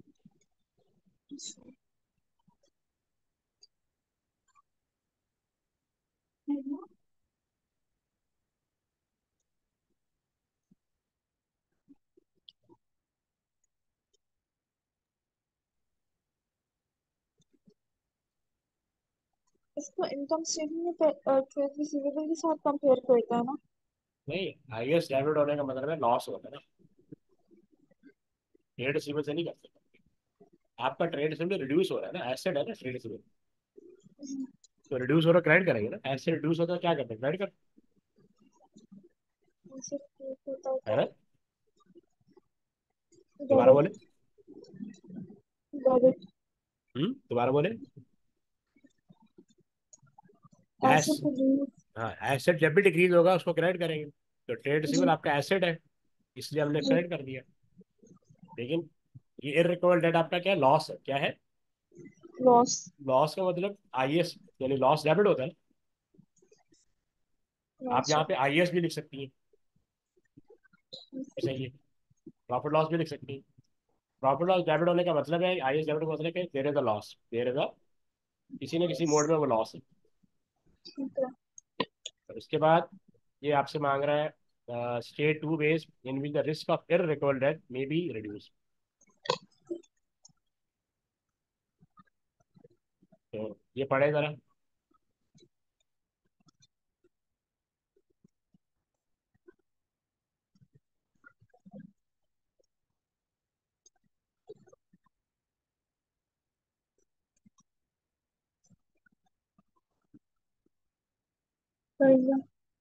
इसको इनकम स्टेटमेंट में ट्रेड रिसीवेबल के साथ कंपेयर करता है ना? नहीं, IS डेबिट होने का मतलब है लॉस होता है ना, ट्रेड रिसीवर से नहीं करते। आपका ट्रेड रिसीवर रिड्यूस हो रहा है ना, एसेट है ना ट्रेड रिसीवर, तो रिड्यूस हो रहा क्रेडिट करेंगे ना, एसेट रिड्यूस होता है क्या करते हैं, क्रेडिट करते ऐसे ट्रेड होता है हैं, है तो ना? दोबारा डेबिट। बोले। डेबिट। दोबारा बोले। As asset release. हाँ, एसेट जब भी डिक्रीज होगा उसको क्रेडिट करेंगे। तो ट्रेड रिसीवेबल जी। आपका एसेट है, इसलिए हमने जी। क्रेडिट कर दिया। लेकिन ये इररिकवरेबल डेट आपका क्या है, लॉस है, क्या है? लॉस। लॉस का मतलब आईएस, यानी लॉस डेबिट होता है। आप लॉस। यहाँ पे आईएस भी लिख सकती हैं, सही है। प्रॉफिट लॉस भी लिख सकती हैं। प्रॉफिट लॉस डेबिट होने का मतलब है, आईएस डेबिट का मतलब है there is a loss, there is a, किसी न किसी मोड में वो लॉस है। ठीक है। और उसके बाद ये आपसे मांग रहा है state two ways in which the risk of irrecoverable debt may be reduce. तो ये पढ़े जरा। सही है।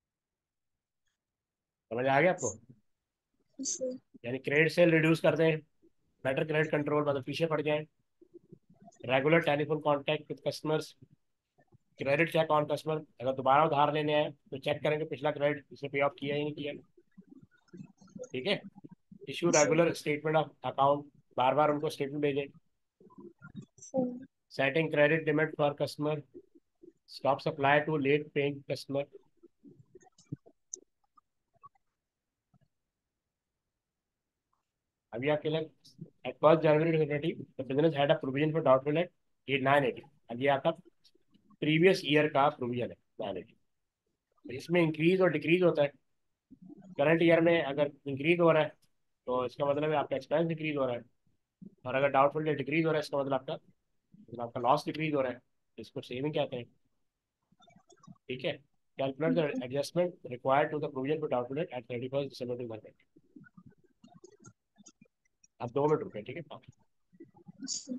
समझ आ गया आपको? इसे। यानी क्रेडिट सेल रिड्यूस कर दें, बेटर क्रेडिट कंट्रोल, मतलब पीछे पड़ जाए, regular telephone contact with customers, credit check on customer, अगर दोबारा उधार लेने आए तो चेक करेंगे पिछला क्रेडिट इसने पे ऑफ किया ही नहीं किया। ठीक है। इशू इसे। रेगुलर स्टेटमेंट ऑफ अकाउंट, बार बार उनको स्टेटमेंट भेजें। सही। Setting credit limit for customer, stop supply to late paying customer. अभी आपके लिए at 1 January 2020 the business had a provision for doubtful at 980। अब ये आपका प्रीवियस ईयर का प्रोविजन है 980। तो इसमें इंक्रीज और डिक्रीज होता है। करंट ईयर में अगर इंक्रीज हो रहा है तो इसका मतलब है आपका एक्सपेंस डिक्रीज हो रहा है। और अगर डाउटफुल डेट डिक्रीज हो रहा है इसका मतलब आपका लॉस डिक्रीज हो रहा है। इसको सेविंग कहते हैं। ठीक है। Calculate the adjustment required to the provision for doubtful debt at 31 December 2020। अब 2 मिनट रुके, ठीक है। इसे।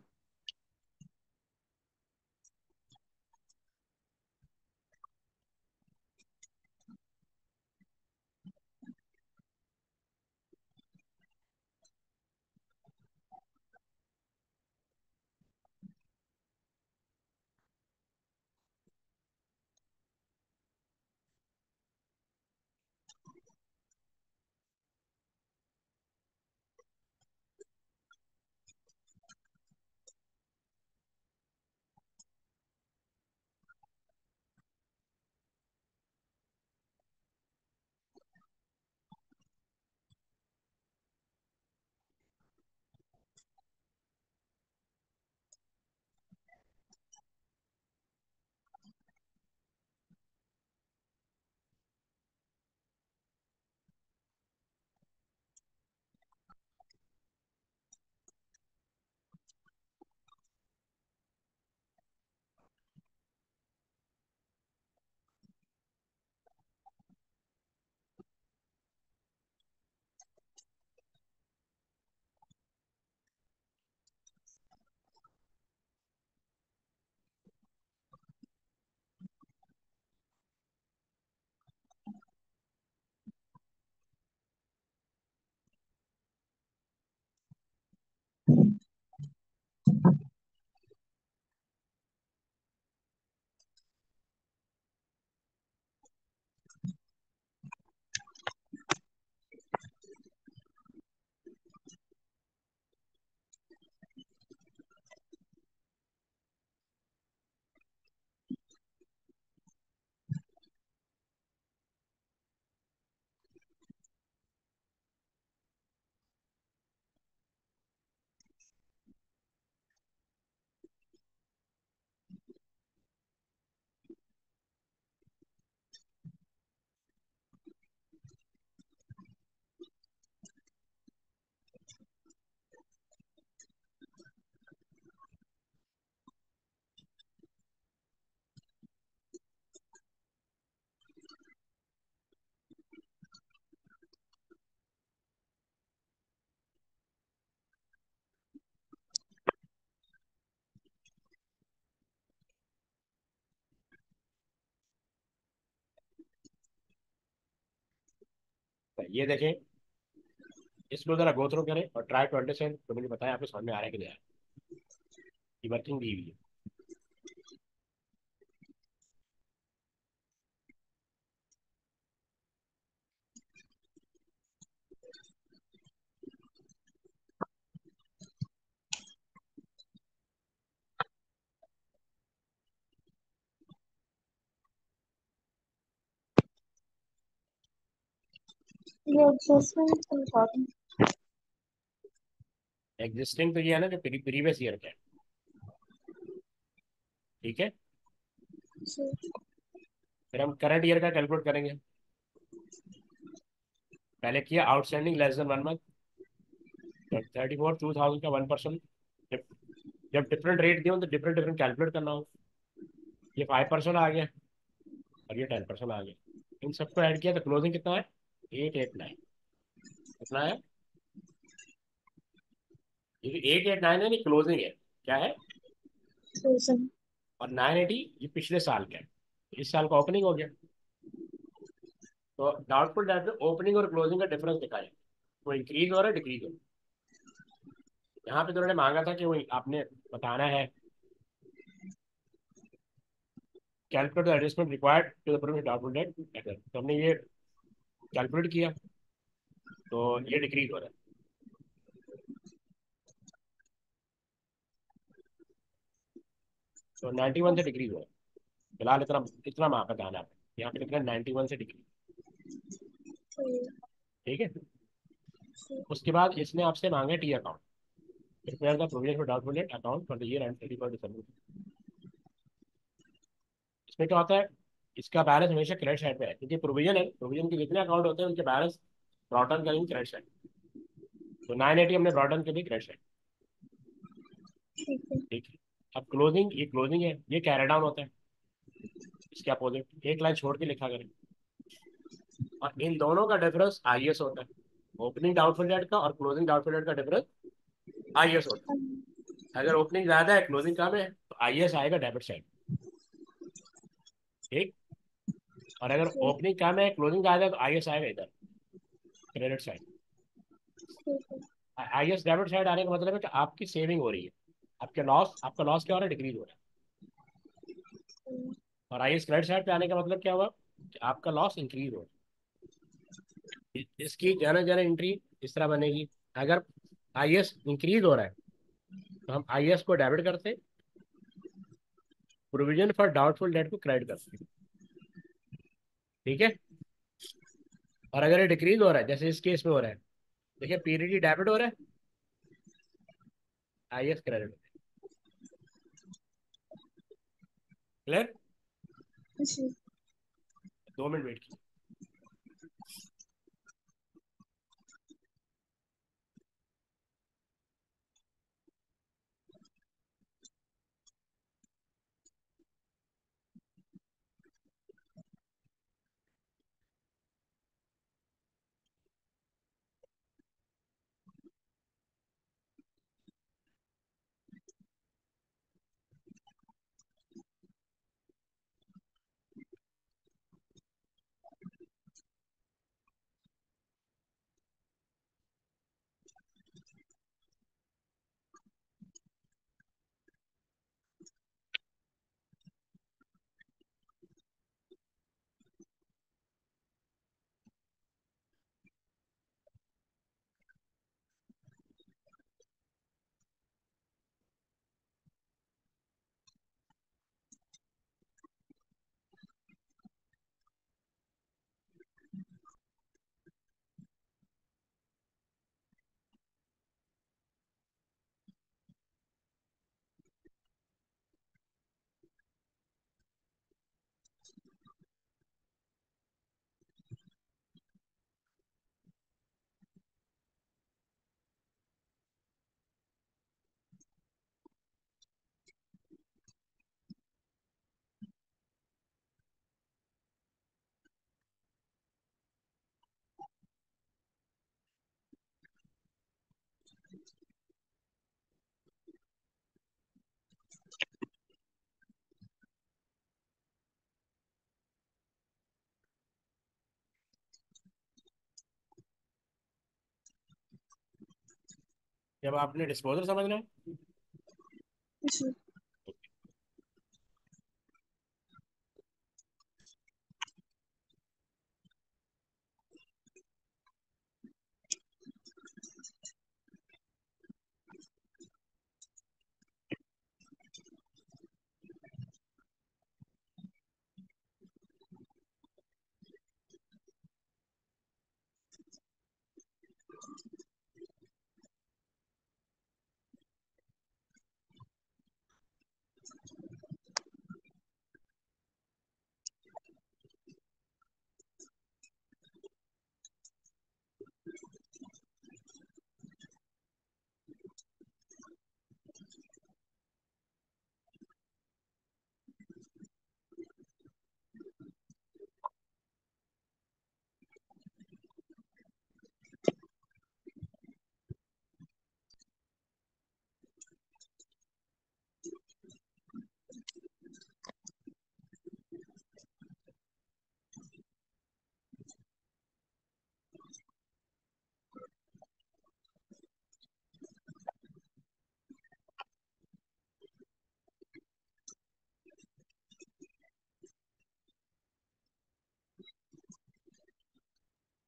तो ये देखें, इसको जरा गो थ्रू करें और ट्राई टू अंडरस्टैंड, तो मुझे बताएं आपको समझ में आ रहा है कि नहीं आ रहा है। ये वर्किंग दी हुई है। ये एडजस्टमेंट समझा दूँ। एग्जिस्टिंग तो ये है ना जो प्रीवियस ईयर का है। ठीक है। जी। फिर हम करंट ईयर का कैलकुलेट करेंगे। पहले किया आउटस्टैंडिंग लेस देन 1 मंथ, 34,000 का 1%। जब जब डिफरेंट रेट दिए हो तो डिफरेंट डिफरेंट कैलकुलेट करना हो। ये 5% आ गया और ये 10% आ गया। इन सबको ऐड किया तो क्लोजिंग कितना है? 889। कितना है? ये 889 है नहीं, क्लोजिंग है। क्या है? थाउजेंड। और 980 ये पिछले साल का है, इस साल का ओपनिंग हो गया। तो डाउटफुल डेट में ओपनिंग और क्लोजिंग का डिफरेंस दिखाया, वो इंक्रीज हो रहा है डिक्रीज हो रहा है। यहाँ पे तो उन्होंने मांगा था कि वो आपने बताना है calculate the adjustment required to the previous doubtful debt. तो हमने ये कैलकुलेट किया, तो ये डिक्रीज हो रहा है। तो 91 से डिक्रीज हो रहा है। फिलहाल इतना इतना मार्क बताना है। यहाँ पे लिख रहा है 91 से डिक्रीज। ठीक है। उसके बाद इसने आपसे मांगा T account. Prepare the provision for doubtful debt account for the year end 31 December. इसमें क्या होता है, इसका बैलेंस हमेशा क्रेडिट साइड पे है, क्योंकि प्रोविजन है, प्रोविजन के जितने अकाउंट होते हैं उनके बैलेंस ब्रॉट डाउन करेंगे क्रेडिट साइड। तो 980 हमने ब्रॉट डाउन कर दी क्रेडिट साइड। ठीक है। ठीक है। अब क्लोजिंग, ये क्लोजिंग है, ये कैरी डाउन होता है। इसके अपोजिट एक लाइन छोड़ के लिखा करें। और इन दोनों का डिफरेंस आईएस होता है। ओपनिंग डाउटफुल डेट का और क्लोजिंग डाउटफुल डेट का डिफरेंस आईएस होता है। अगर ओपनिंग ज्यादा है क्लोजिंग कम है तो आईएस आएगा डेबिट साइड। ठीक। और अगर ओपनिंग कम है क्लोजिंग ज्यादा है तो आईएस आएगा इधर क्रेडिट साइड। ठीक है। आईएस डेबिट साइड आने का मतलब है कि आपकी सेविंग हो रही है, आपका लॉस क्या हो रहा है? डिक्रीज हो रहा है। और आईएस क्रेडिट साइड पे आने का मतलब क्या हुआ? कि आपका लॉस इंक्रीज हो रहा है। इसकी जरा जरा एंट्री इस तरह बनेगी। अगर आईएस इंक्रीज हो रहा है तो हम आईएस को डेबिट करते, प्रोविजन फॉर डाउटफुल डेट को क्रेडिट करते। ठीक है। और अगर ये डिक्रीज हो रहा है जैसे इस केस में हो रहा है, देखिए पीरियड डेबिट हो रहा है, आईएस क्रेडिट। क्लियर? जी। 2 मिनट वेट कीजिए। जब आपने डिस्पोजल समझना है। जी।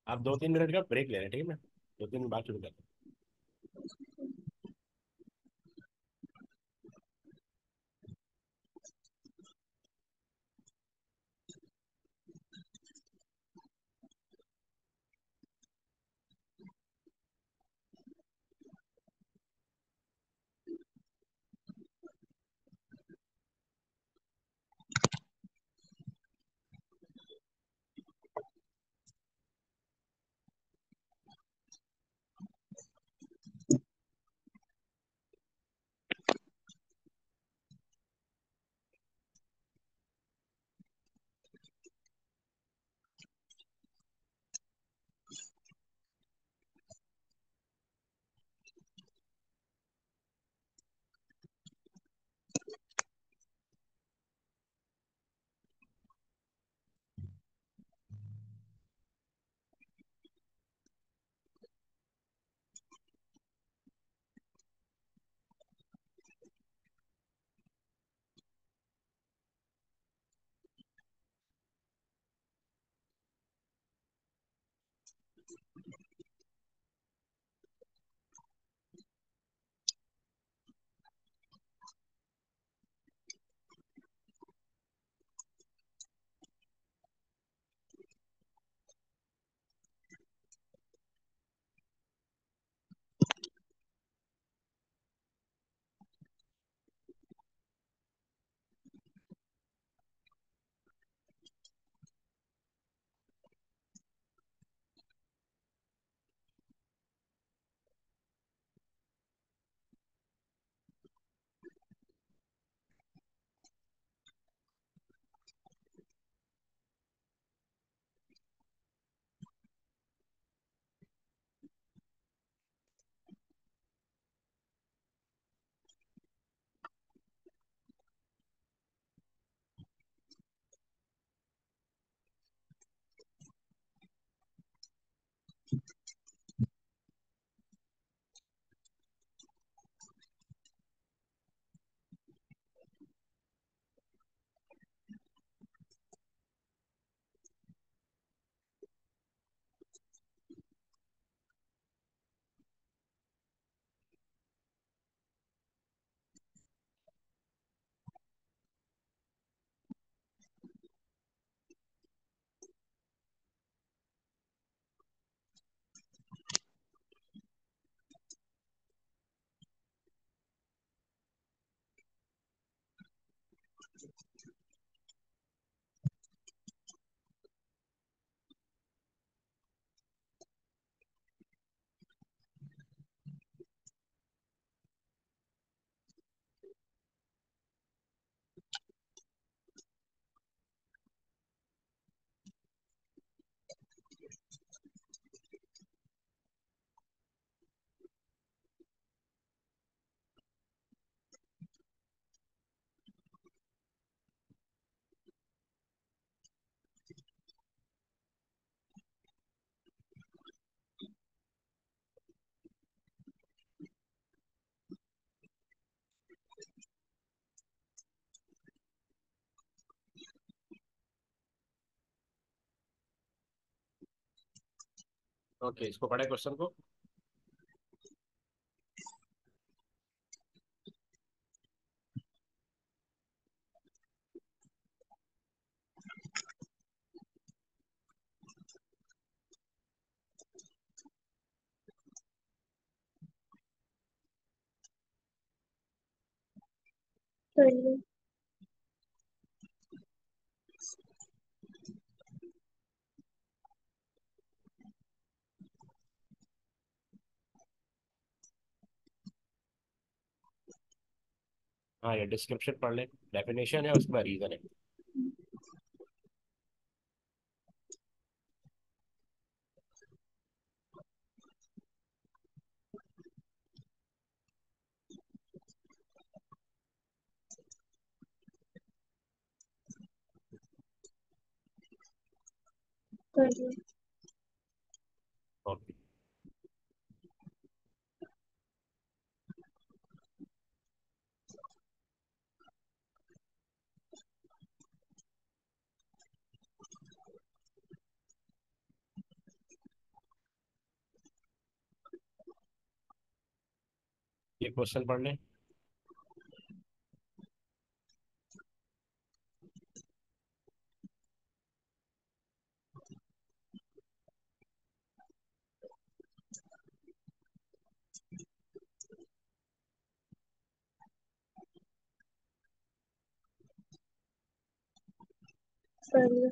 आप 2-3 मिनट का ब्रेक ले रहे हैं, ठीक है ना? 2-3 मिनट बाद शुरू करते हैं। ओके, इसको पढ़े क्वेश्चन को। सही है। हाँ, ये डिस्क्रिप्शन पढ़ ले। डेफिनेशन है, उसके बाद रीजन है। सही है। ओके। ये क्वेश्चन पढ़ लें। पढ़िए।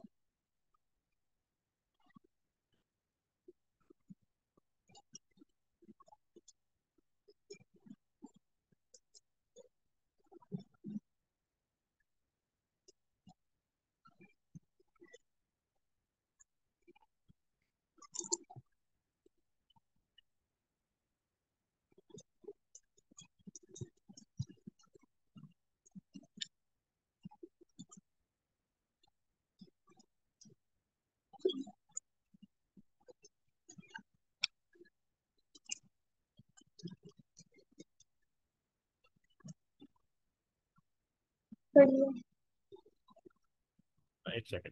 पढ़िए। एक सेकंड।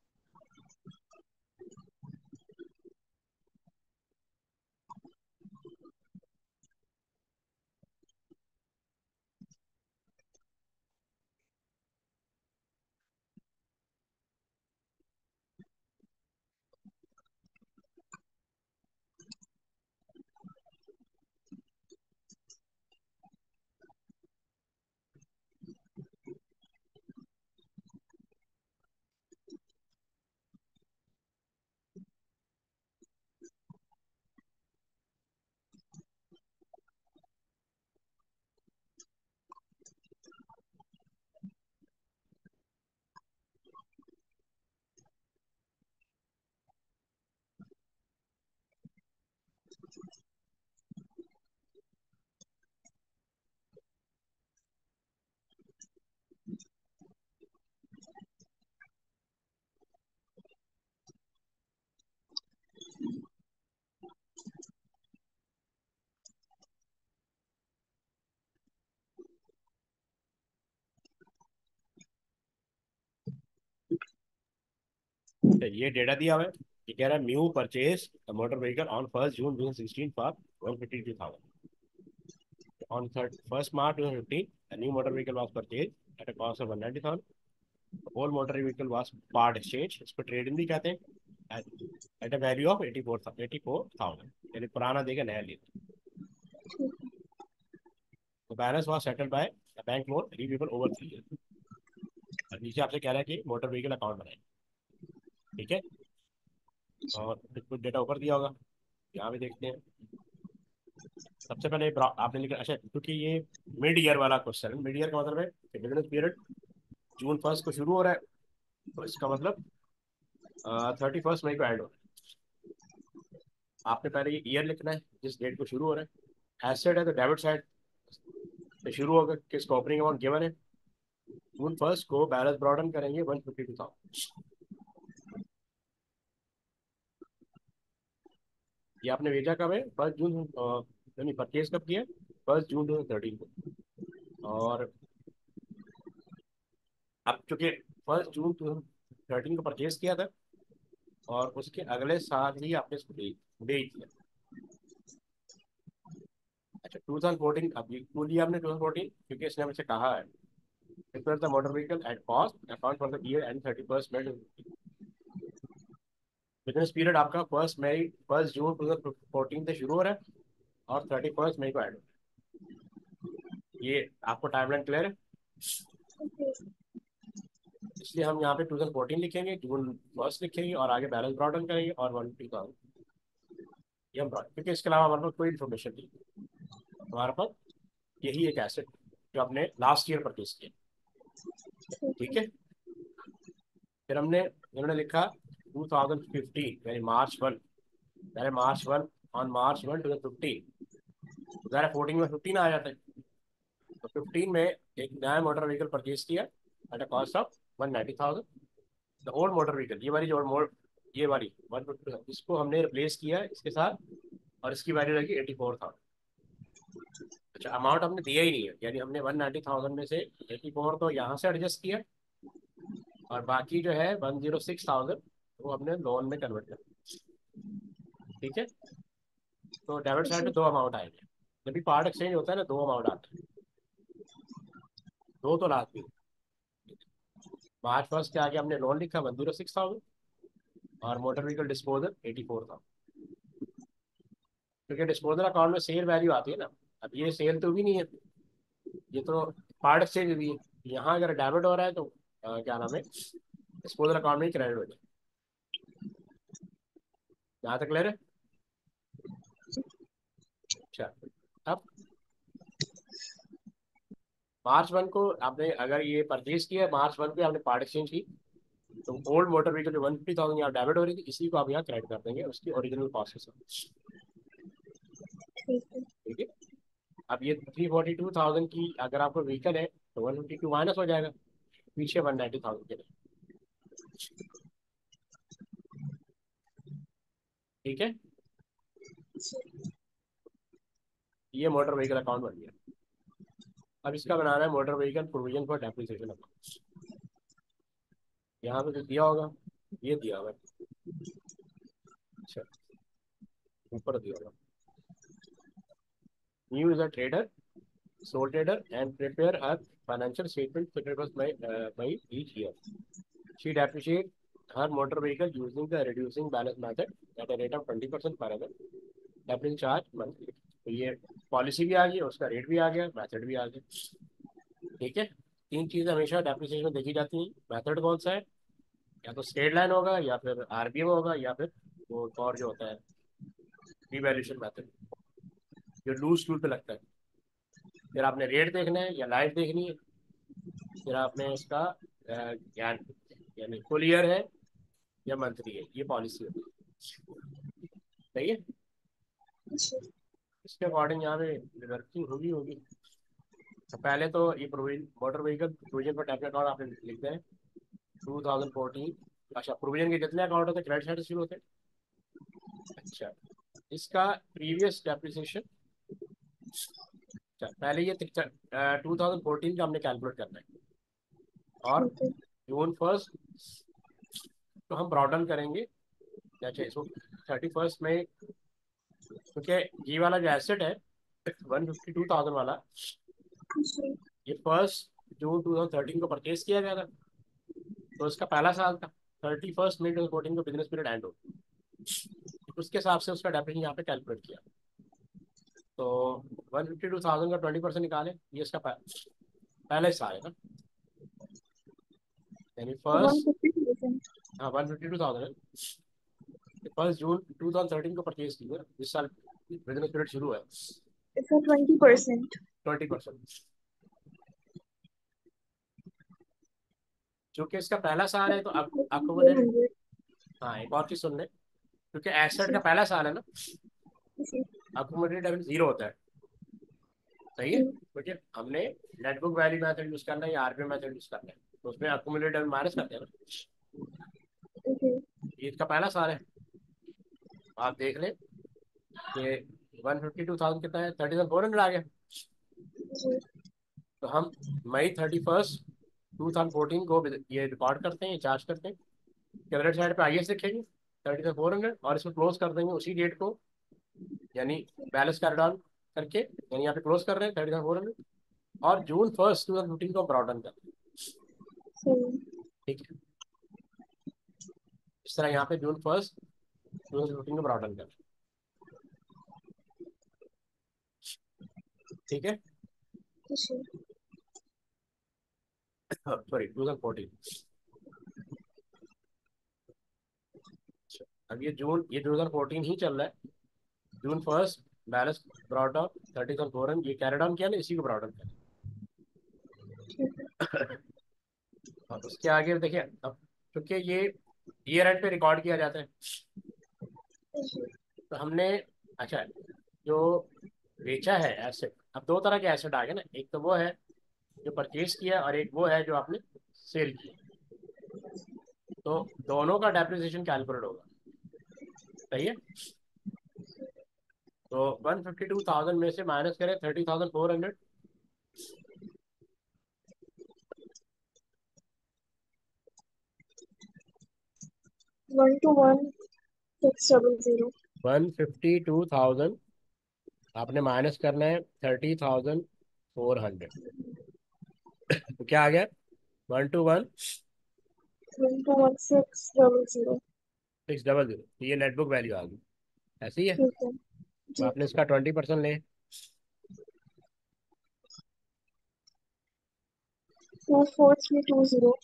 तो ये डेटा दिया हुआ है। ये कह रहा है new purchase motor vehicle on 1 June 2016 for 152,000। On 1st March 2015, a new motor vehicle was purchased at a cost of 190,000. The whole motor vehicle was part exchange, इसको ट्रेड इन भी कहते हैं, at a value of 84,000, यानी पुराना देगा नया लेगा। तो balance was settled by a bank loan repayable over 3 years। और नीचे आपसे कह रहा है कि मोटर व्हीकल अकाउंट बनाए। ठीक है, और कुछ डेटा ऊपर दिया होगा, यहाँ भी देखते हैं। सबसे पहले आपने लिखा, अच्छा क्योंकि ये मिड ईयर वाला क्वेश्चन है, मिड ईयर का मतलब है कि बिजनेस पीरियड June 1 को शुरू हो रहा है, तो इसका मतलब 31 मई को एंड हो रहा है। आपने पहले ये ईयर लिखना है जिस डेट को शुरू हो रहा है। एसेट है तो डेबिट साइड से शुरू होगा, किसका ओपनिंग अमाउंट गिवन है। June 1 को बैलेंस ब्रॉडन करेंगे 152,000। ये आपने भेजा कब है, 1 जून, नहीं परचेज कब किया, 1 जून 2013 को। और अब चूंकि 1 जून 2013 को परचेज किया था, और उसके अगले साल ही आपने इसको बेच दिया। अच्छा 2014, अब ये क्यों लिया आपने 2014, क्योंकि इसने हमसे कहा है prepare the motor vehicle at cost account for the year and 31st May 2015। Business period आपका 1 जून 2014 से शुरू हो रहा है और 31 मई को एंड हो रहा है। ये आपको टाइमलाइन क्लियर है। इसलिए हम यहाँ पे 2014 लिखेंगे, June 1 लिखेंगे, और आगे बैलेंस ब्रॉडन करेंगे और 1 2000 ये हम क्योंकि इसके अलावा हमारे पास कोई इन्फॉर्मेशन नहीं है। हमारे पास यही एक एसेट जो हमने लास्ट ईयर परचेज किया। ठीक है, फिर हमने इन्होंने लिखा 2015 यानी March 1, पहले March 1, ऑन March 1 2015, 2014 में 15 आ जाता है। तो 15 में एक नया मोटर व्हीकल परचेज किया at a cost of 190,000। The old motor vehicle, ये वाली जो ये वाली 150, इसको हमने रिप्लेस किया इसके साथ, और इसकी वैल्यू लगी 84,000। अच्छा अमाउंट हमने दिया ही नहीं है, यानी हमने 190,000 में से 84 तो यहाँ से एडजस्ट किया, और बाकी जो है 106,000 वो हमने लोन में कन्वर्ट कर। ठीक है, तो डेबिट साइड पे जी। दो अमाउंट आएंगे। जब भी पार्ट एक्सचेंज होता है ना, दो अमाउंट आते हैं, दो तो लास्ट भी। मार्च फर्स्ट के आगे हमने लोन लिखा 106,000 और मोटर व्हीकल डिस्पोजल 84,000, क्योंकि डिस्पोजल अकाउंट में सेल वैल्यू आती है ना। अब ये सेल तो भी नहीं है, ये तो पार्ट एक्सचेंज भी है। यहाँ अगर डेबिट हो रहा है तो क्या नाम है, डिस्पोजल अकाउंट में ही क्रेडिट हो जाए। यहाँ तक क्लियर है? अच्छा, अब मार्च 1 को आपने अगर ये परचेज किया, मार्च 1 पे आपने पार्ट एक्सचेंज की, तो ओल्ड मोटर व्हीकल जो 150,000 यहाँ डेबिट हो रही थी, इसी को आप यहाँ क्रेडिट कर देंगे उसकी ओरिजिनल कॉस्ट के साथ। ठीक है। ठीक है। अब ये 342,000 की अगर आपको व्हीकल है तो 152 माइनस हो जाएगा पीछे 190,000 के लिए। ठीक है, ये मोटर व्हीकल अकाउंट बन गया। अब इसका बनाना है motor vehicle provision for depreciation account. यहाँ पे जो दिया होगा, ये दिया होगा। अच्छा, ऊपर दिया होगा, new is a trader, sole trader and prepare her financial statement prepared by each year. She depreciate her motor vehicle using the reducing balance method at a rate of 20% per annum. Depreciation charge monthly. तो ये policy भी आ गई, उसका rate भी आ गया, method भी आ गया। ठीक है, तीन चीजें हमेशा डेप्रिसिएशन में देखी जाती हैं। मेथड कौन सा है, या तो स्ट्रेट लाइन होगा, या फिर आरबीएम होगा, या फिर वो और जो होता है रिवैल्यूएशन मेथड, जो लूज टूल पे लगता है। फिर आपने रेट देखना है या लाइफ देखनी है, फिर आपने इसका ज्ञान, यानी फुल ईयर है या मंथली है, ये पॉलिसी होती है। सही है, इसके अकॉर्डिंग यहाँ पे वर्किंग होगी होगी। तो पहले तो ये provision motor vehicle provision for tax account आपने लिखते हैं 2014। अच्छा, प्रोविजन के कितने अकाउंट होते हैं क्रेडिट साइड से शुरू होते हैं? अच्छा, इसका प्रीवियस डेप्रिसिएशन, अच्छा पहले ये 2014 का हमने कैलकुलेट करना है, और ठीक है। जून 1 तो हम ब्रॉडन करेंगे। अच्छा, इसको 31 में, क्योंकि ये वाला जो एसेट है 152,000 वाला, जी। ये 1 जून 2013 को परचेज किया गया था, तो इसका पहला साल था। 31 मई 2014 को बिजनेस पीरियड एंड हो, उसके हिसाब से उसका डेप्रिसिएशन यहाँ पे कैलकुलेट किया। तो 152,000 का 20% निकाले, ये इसका पहला ही साल है ना, यानी तो वन फर्स्ट, फिफ्टी थाउजेंड। हाँ 152,000 है। 1 जून 2013 को परचेज किया, इस साल बिजनेस पीरियड शुरू है। इसका 20%। 20%, चूंकि इसका पहला साल है तो अकोमोडेट, 400। हाँ एक और चीज सुन ले, क्योंकि एसेट जी। का पहला साल है ना, जी। अकोमोडेट लेवल जीरो होता है। सही है, जी। क्योंकि हमने नेटबुक वैल्यू मेथड यूज करना है या आरपीएम मेथड यूज करना है, तो उसमें अकोमोडेट लेवल माइनस करते हैं ना। जी। ये इसका पहला साल है, आप देख लें कि 152,000 कितना है, 30,400 आ गया। जी। तो हम May 31 2014 को ये रिकॉर्ड करते हैं, ये चार्ज करते हैं, क्रेडिट साइड पे आईएस लिखेंगे 30,400, और इसको क्लोज कर देंगे उसी डेट को, यानी बैलेंस कैरी डाउन करके, यानी यहाँ पे क्लोज कर रहे हैं 30,400, और June 1 2015 को ब्रॉड डाउन कर रहे हैं। सही। ठीक है, इस तरह यहाँ पे June 1 2015 को ब्रॉड डाउन कर रहे हैं। ठीक है, जी। सॉरी 2014। अब ये 2014 ही चल रहा है। June 1 बैलेंस ब्रॉड डाउन 30,400, ये कैरी डाउन किया ना, इसी को ब्रॉड डाउन ठीक है। किया। और उसके आगे देखिए, अब क्योंकि ये ईयर एंड पे रिकॉर्ड किया जाता है, जी। तो हमने, अच्छा, जो बेचा है एसेट, अब दो तरह के एसेट आ गए ना, एक तो वो है जो परचेज किया, और एक वो है जो आपने सेल किया, तो दोनों का डेप्रिसिएशन कैलकुलेट होगा। सही है, तो 152,000 में से माइनस करें 30,400, 1 to 1 600। 152,000 आपने माइनस करना है 30,400। तो क्या आ गया? 121,600। 121,600। तो ये नेटबुक वैल्यू आ गई। ऐसी है। ठीक है तो जी। आपने इसका 20% ले। 24320।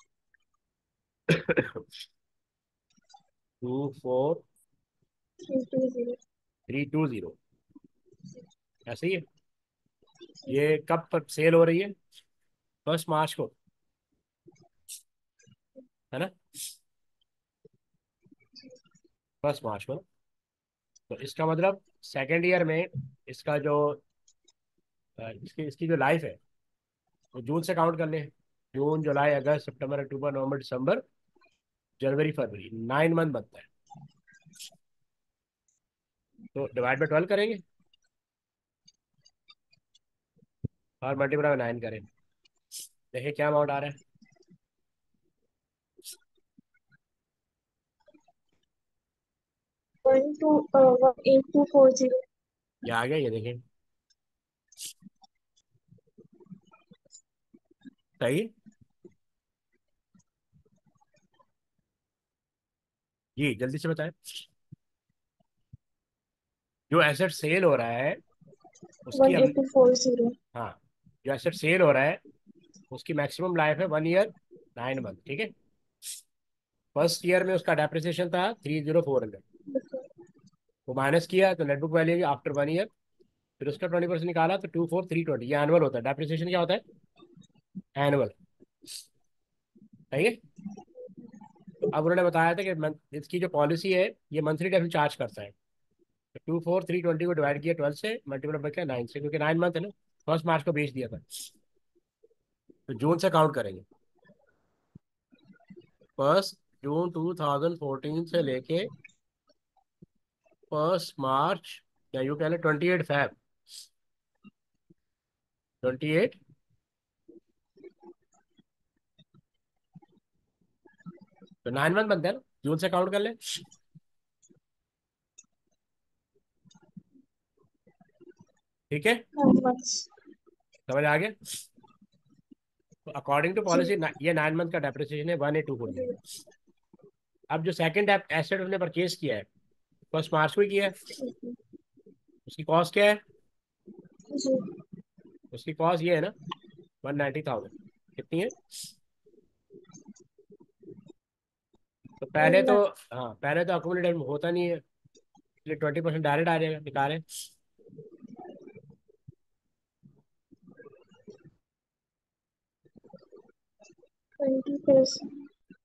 320। 24320। ऐसे ही है। ये कब पर सेल हो रही है? 1 मार्च को, है ना? 1 मार्च को ना? तो इसका मतलब सेकेंड ईयर में इसका जो इसकी इसकी जो लाइफ है वो जून से काउंट कर ले। जून, जुलाई, अगस्त, सितंबर, अक्टूबर, नवंबर, दिसंबर, जनवरी, फरवरी, 9 मंथ बनता है। तो डिवाइड बाई 12 करेंगे और मल्टीप्लाई बाई 9 करें। देखिए क्या अमाउंट आ रहा है। 18240। ये आ गया, ये देखिए। सही है? जी जल्दी से बताएं। जो एसेट सेल हो रहा है उसकी वन हम, एट टू फोर जीरो हाँ, जो एसेट सेल हो रहा है उसकी मैक्सिमम लाइफ है 1 ईयर 9 मंथ, ठीक है। फर्स्ट ईयर में उसका डेप्रिसिएशन था 30,400। वो माइनस किया तो नेटबुक वैल्यू आफ्टर 1 ईयर। फिर उसका 20% निकाला तो 24,320। ये एनुअल होता है। डेप्रिसिएशन क्या होता है? एनुअल। सही है। तो अब उन्होंने बताया था कि इसकी जो पॉलिसी है ये मंथली डेफिनेट चार्ज करता है। तो 24,320 को डिवाइड किया 12 से, मल्टीप्लाई किया 9 से, क्योंकि 9 मंथ है ना। 1 मार्च को बेच दिया था। तो जून से काउंट करेंगे। 1 जून 2014 से लेके 1 मार्च, या यूँ कह लें 28 फैब, 28। तो 9 मंथ बनते हैं ना, जून से काउंट कर ले। ठीक है। 9 months। समझ आ गया? तो अकॉर्डिंग टू जी पॉलिसी ये 9 मंथ का डेप्रिसिएशन है 18240। जी। अब जो सेकंड एसेट उसने परचेज किया है 1 मार्च को ही किया है, ठीक है उसकी कॉस्ट क्या है? जी। उसकी कॉस्ट ये है ना, 190,000। कितनी है? तो पहले तो, 1 लाख। हाँ पहले तो अकोमोडेट होता नहीं है, इसलिए 20% डायरेक्ट आ जाएगा, निकालें। 20%।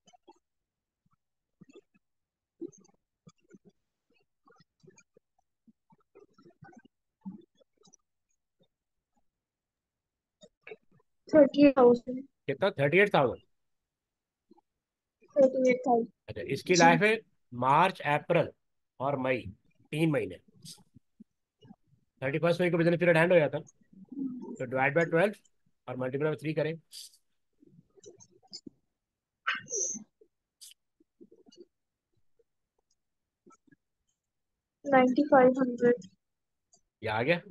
38,000। कितना? 38,000। 38,000। अच्छा, इसकी जी। लाइफ है मार्च, अप्रैल और मई, 3 महीने। 31 मई को बिजनेस पीरियड एंड हो जाता। तो डिवाइड बाय 12 और मल्टीप्लाई बाय 3 करें। 9,500। ये आ गया।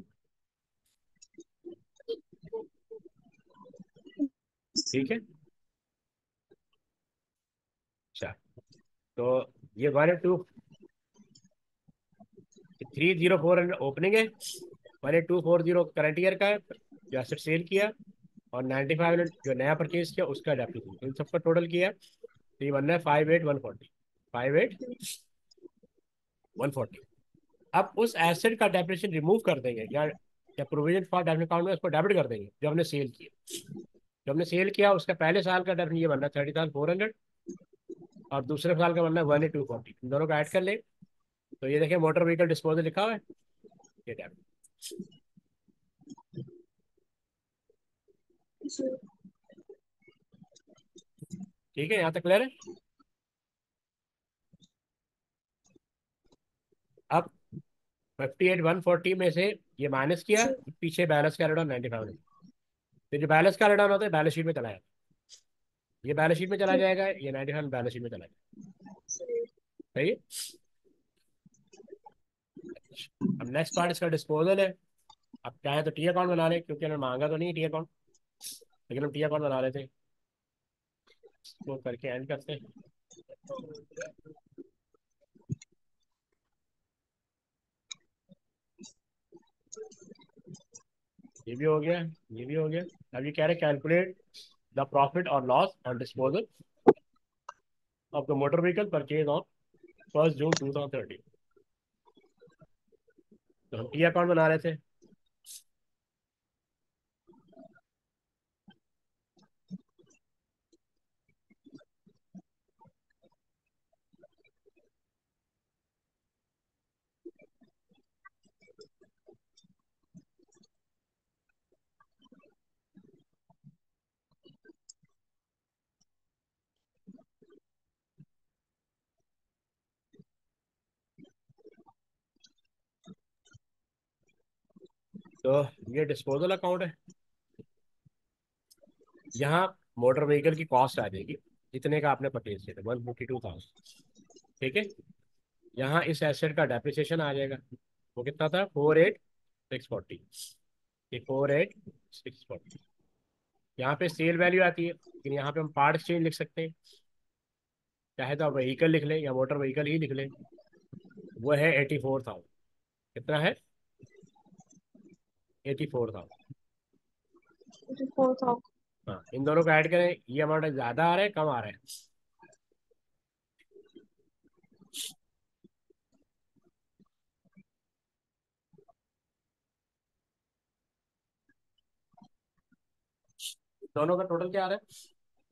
ठीक है। अच्छा, तो ये 182,304 ओपनिंग है। 18240 करंट ईयर का है जो एसेट सेल किया, और 95 जो नया परचेज किया उसका डेप्रिसिएशन, इन सबका टोटल किया तो ये बनना है 58,140। 58,140। अब उस एसेट का डेप्रिसिएशन रिमूव कर देंगे, या प्रोविजन फॉर डेफिनेट अकाउंट में उसको डेबिट कर देंगे जो हमने सेल किया। जो हमने सेल किया उसका पहले साल का डेफिनेट ये बनना है 30,400, और दूसरे साल का बनना है 18240। इन दोनों को ऐड कर ले तो ये देखिए मोटर व्हीकल डिस्पोजल लिखा हुआ है, ये डेबिट। जी ठीक है, यहाँ तक क्लियर है? अब 58,140 में से ये माइनस किया, जी। पीछे बैलेंस कैरेट ऑन 95। फिर जो बैलेंस कैरेट ऑन होता है बैलेंस शीट में चला जाता है। ये बैलेंस शीट में चला ठीक जाएगा, ये 95 बैलेंस शीट में चला जाएगा। है। सही है। अब नेक्स्ट पार्ट इसका डिस्पोजल है। अब चाहे तो टी अकाउंट बना ले, क्योंकि हमें मांगा तो नहीं टी अकाउंट, लेकिन हम टी अकाउंट बना लेते। तो करके एंड करते हैं। ये भी हो गया, ये भी हो गया। अब ये कह रहे कैलकुलेट द प्रॉफिट और loss on disposal of the motor vehicle purchase on 1 June 2013। तो हम टी अकाउंट बना रहे थे। तो ये डिस्पोजल अकाउंट है। यहाँ मोटर व्हीकल की कॉस्ट आ जाएगी, इतने का आपने परचेज किया था, 152,000। ठीक है। यहाँ इस एसेट का डेप्रिसिएशन आ जाएगा, वो कितना था, 48,640। ये 48,640। यहाँ पे सेल वैल्यू आती है, लेकिन यहाँ पे हम पार्ट एक्सचेंज लिख सकते हैं। चाहे तो आप व्हीकल लिख लें या मोटर व्हीकल ही लिख लें। वो है 84,000। कितना है, 84,000। 4,000। हाँ, इन दोनों को ऐड करें, ये अमाउंट ज़्यादा आ रहा है कम आ रहा है। दोनों का टोटल क्या आ रहा है।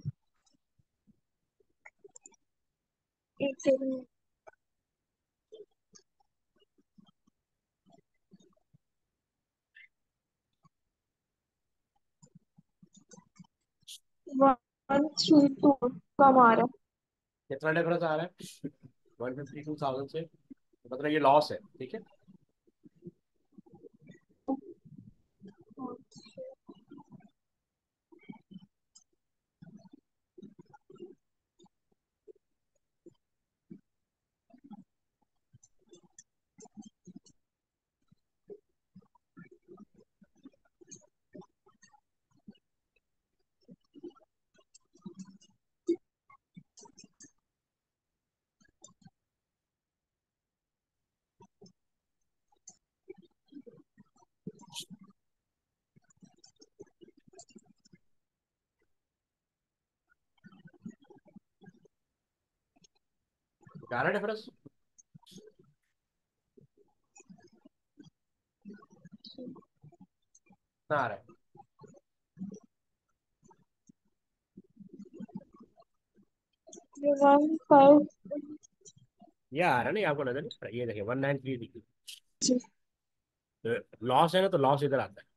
एक सेकंड। 132 कम आ रहा कितना डिफरेंस आ रहा है, 152,000 से, तो मतलब ये लॉस है। ठीक है। है। क्या आ रहा है डिफरेंस, कितना आ रहा है। ये 1,5। ये आ रहा है, नहीं आपको नजर नहीं आ रहा? ये देखिए 193। तो लॉस है ना, तो लॉस इधर आता है,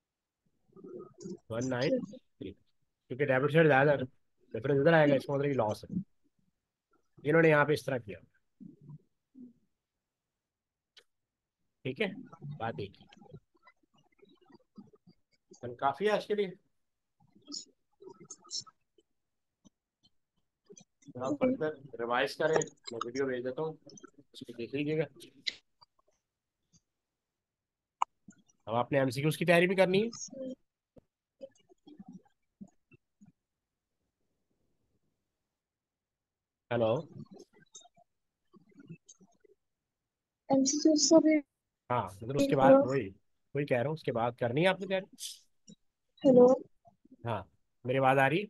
193। क्योंकि डेबिट साइड ज्यादा है, डिफरेंस इधर आएगा, इसका मतलब कि लॉस है। इन्होंने यहाँ पे इस तरह किया। ठीक है, बात एक ही। कल काफी है आज के लिए। आप फर्दर रिवाइज करें, मैं वीडियो भेज देता हूँ, उसको देख लीजिएगा। अब आपने एमसीक्यूज की तैयारी भी करनी है। हेलो। एमसीक्यू सब। हाँ, मतलब उसके बाद वही वही कह रहा हूँ, उसके बाद करनी है आपने तैयारी। हेलो। हाँ, मेरी बात आ रही है?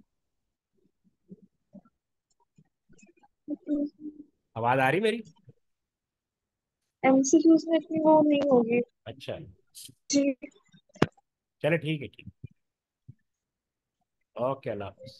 आवाज आ रही मेरी? एमसीक्यूज में इतनी वो नहीं होगी। अच्छा, जी। चलो ठीक है, ठीक। ओके, अल्लाह हाफिज।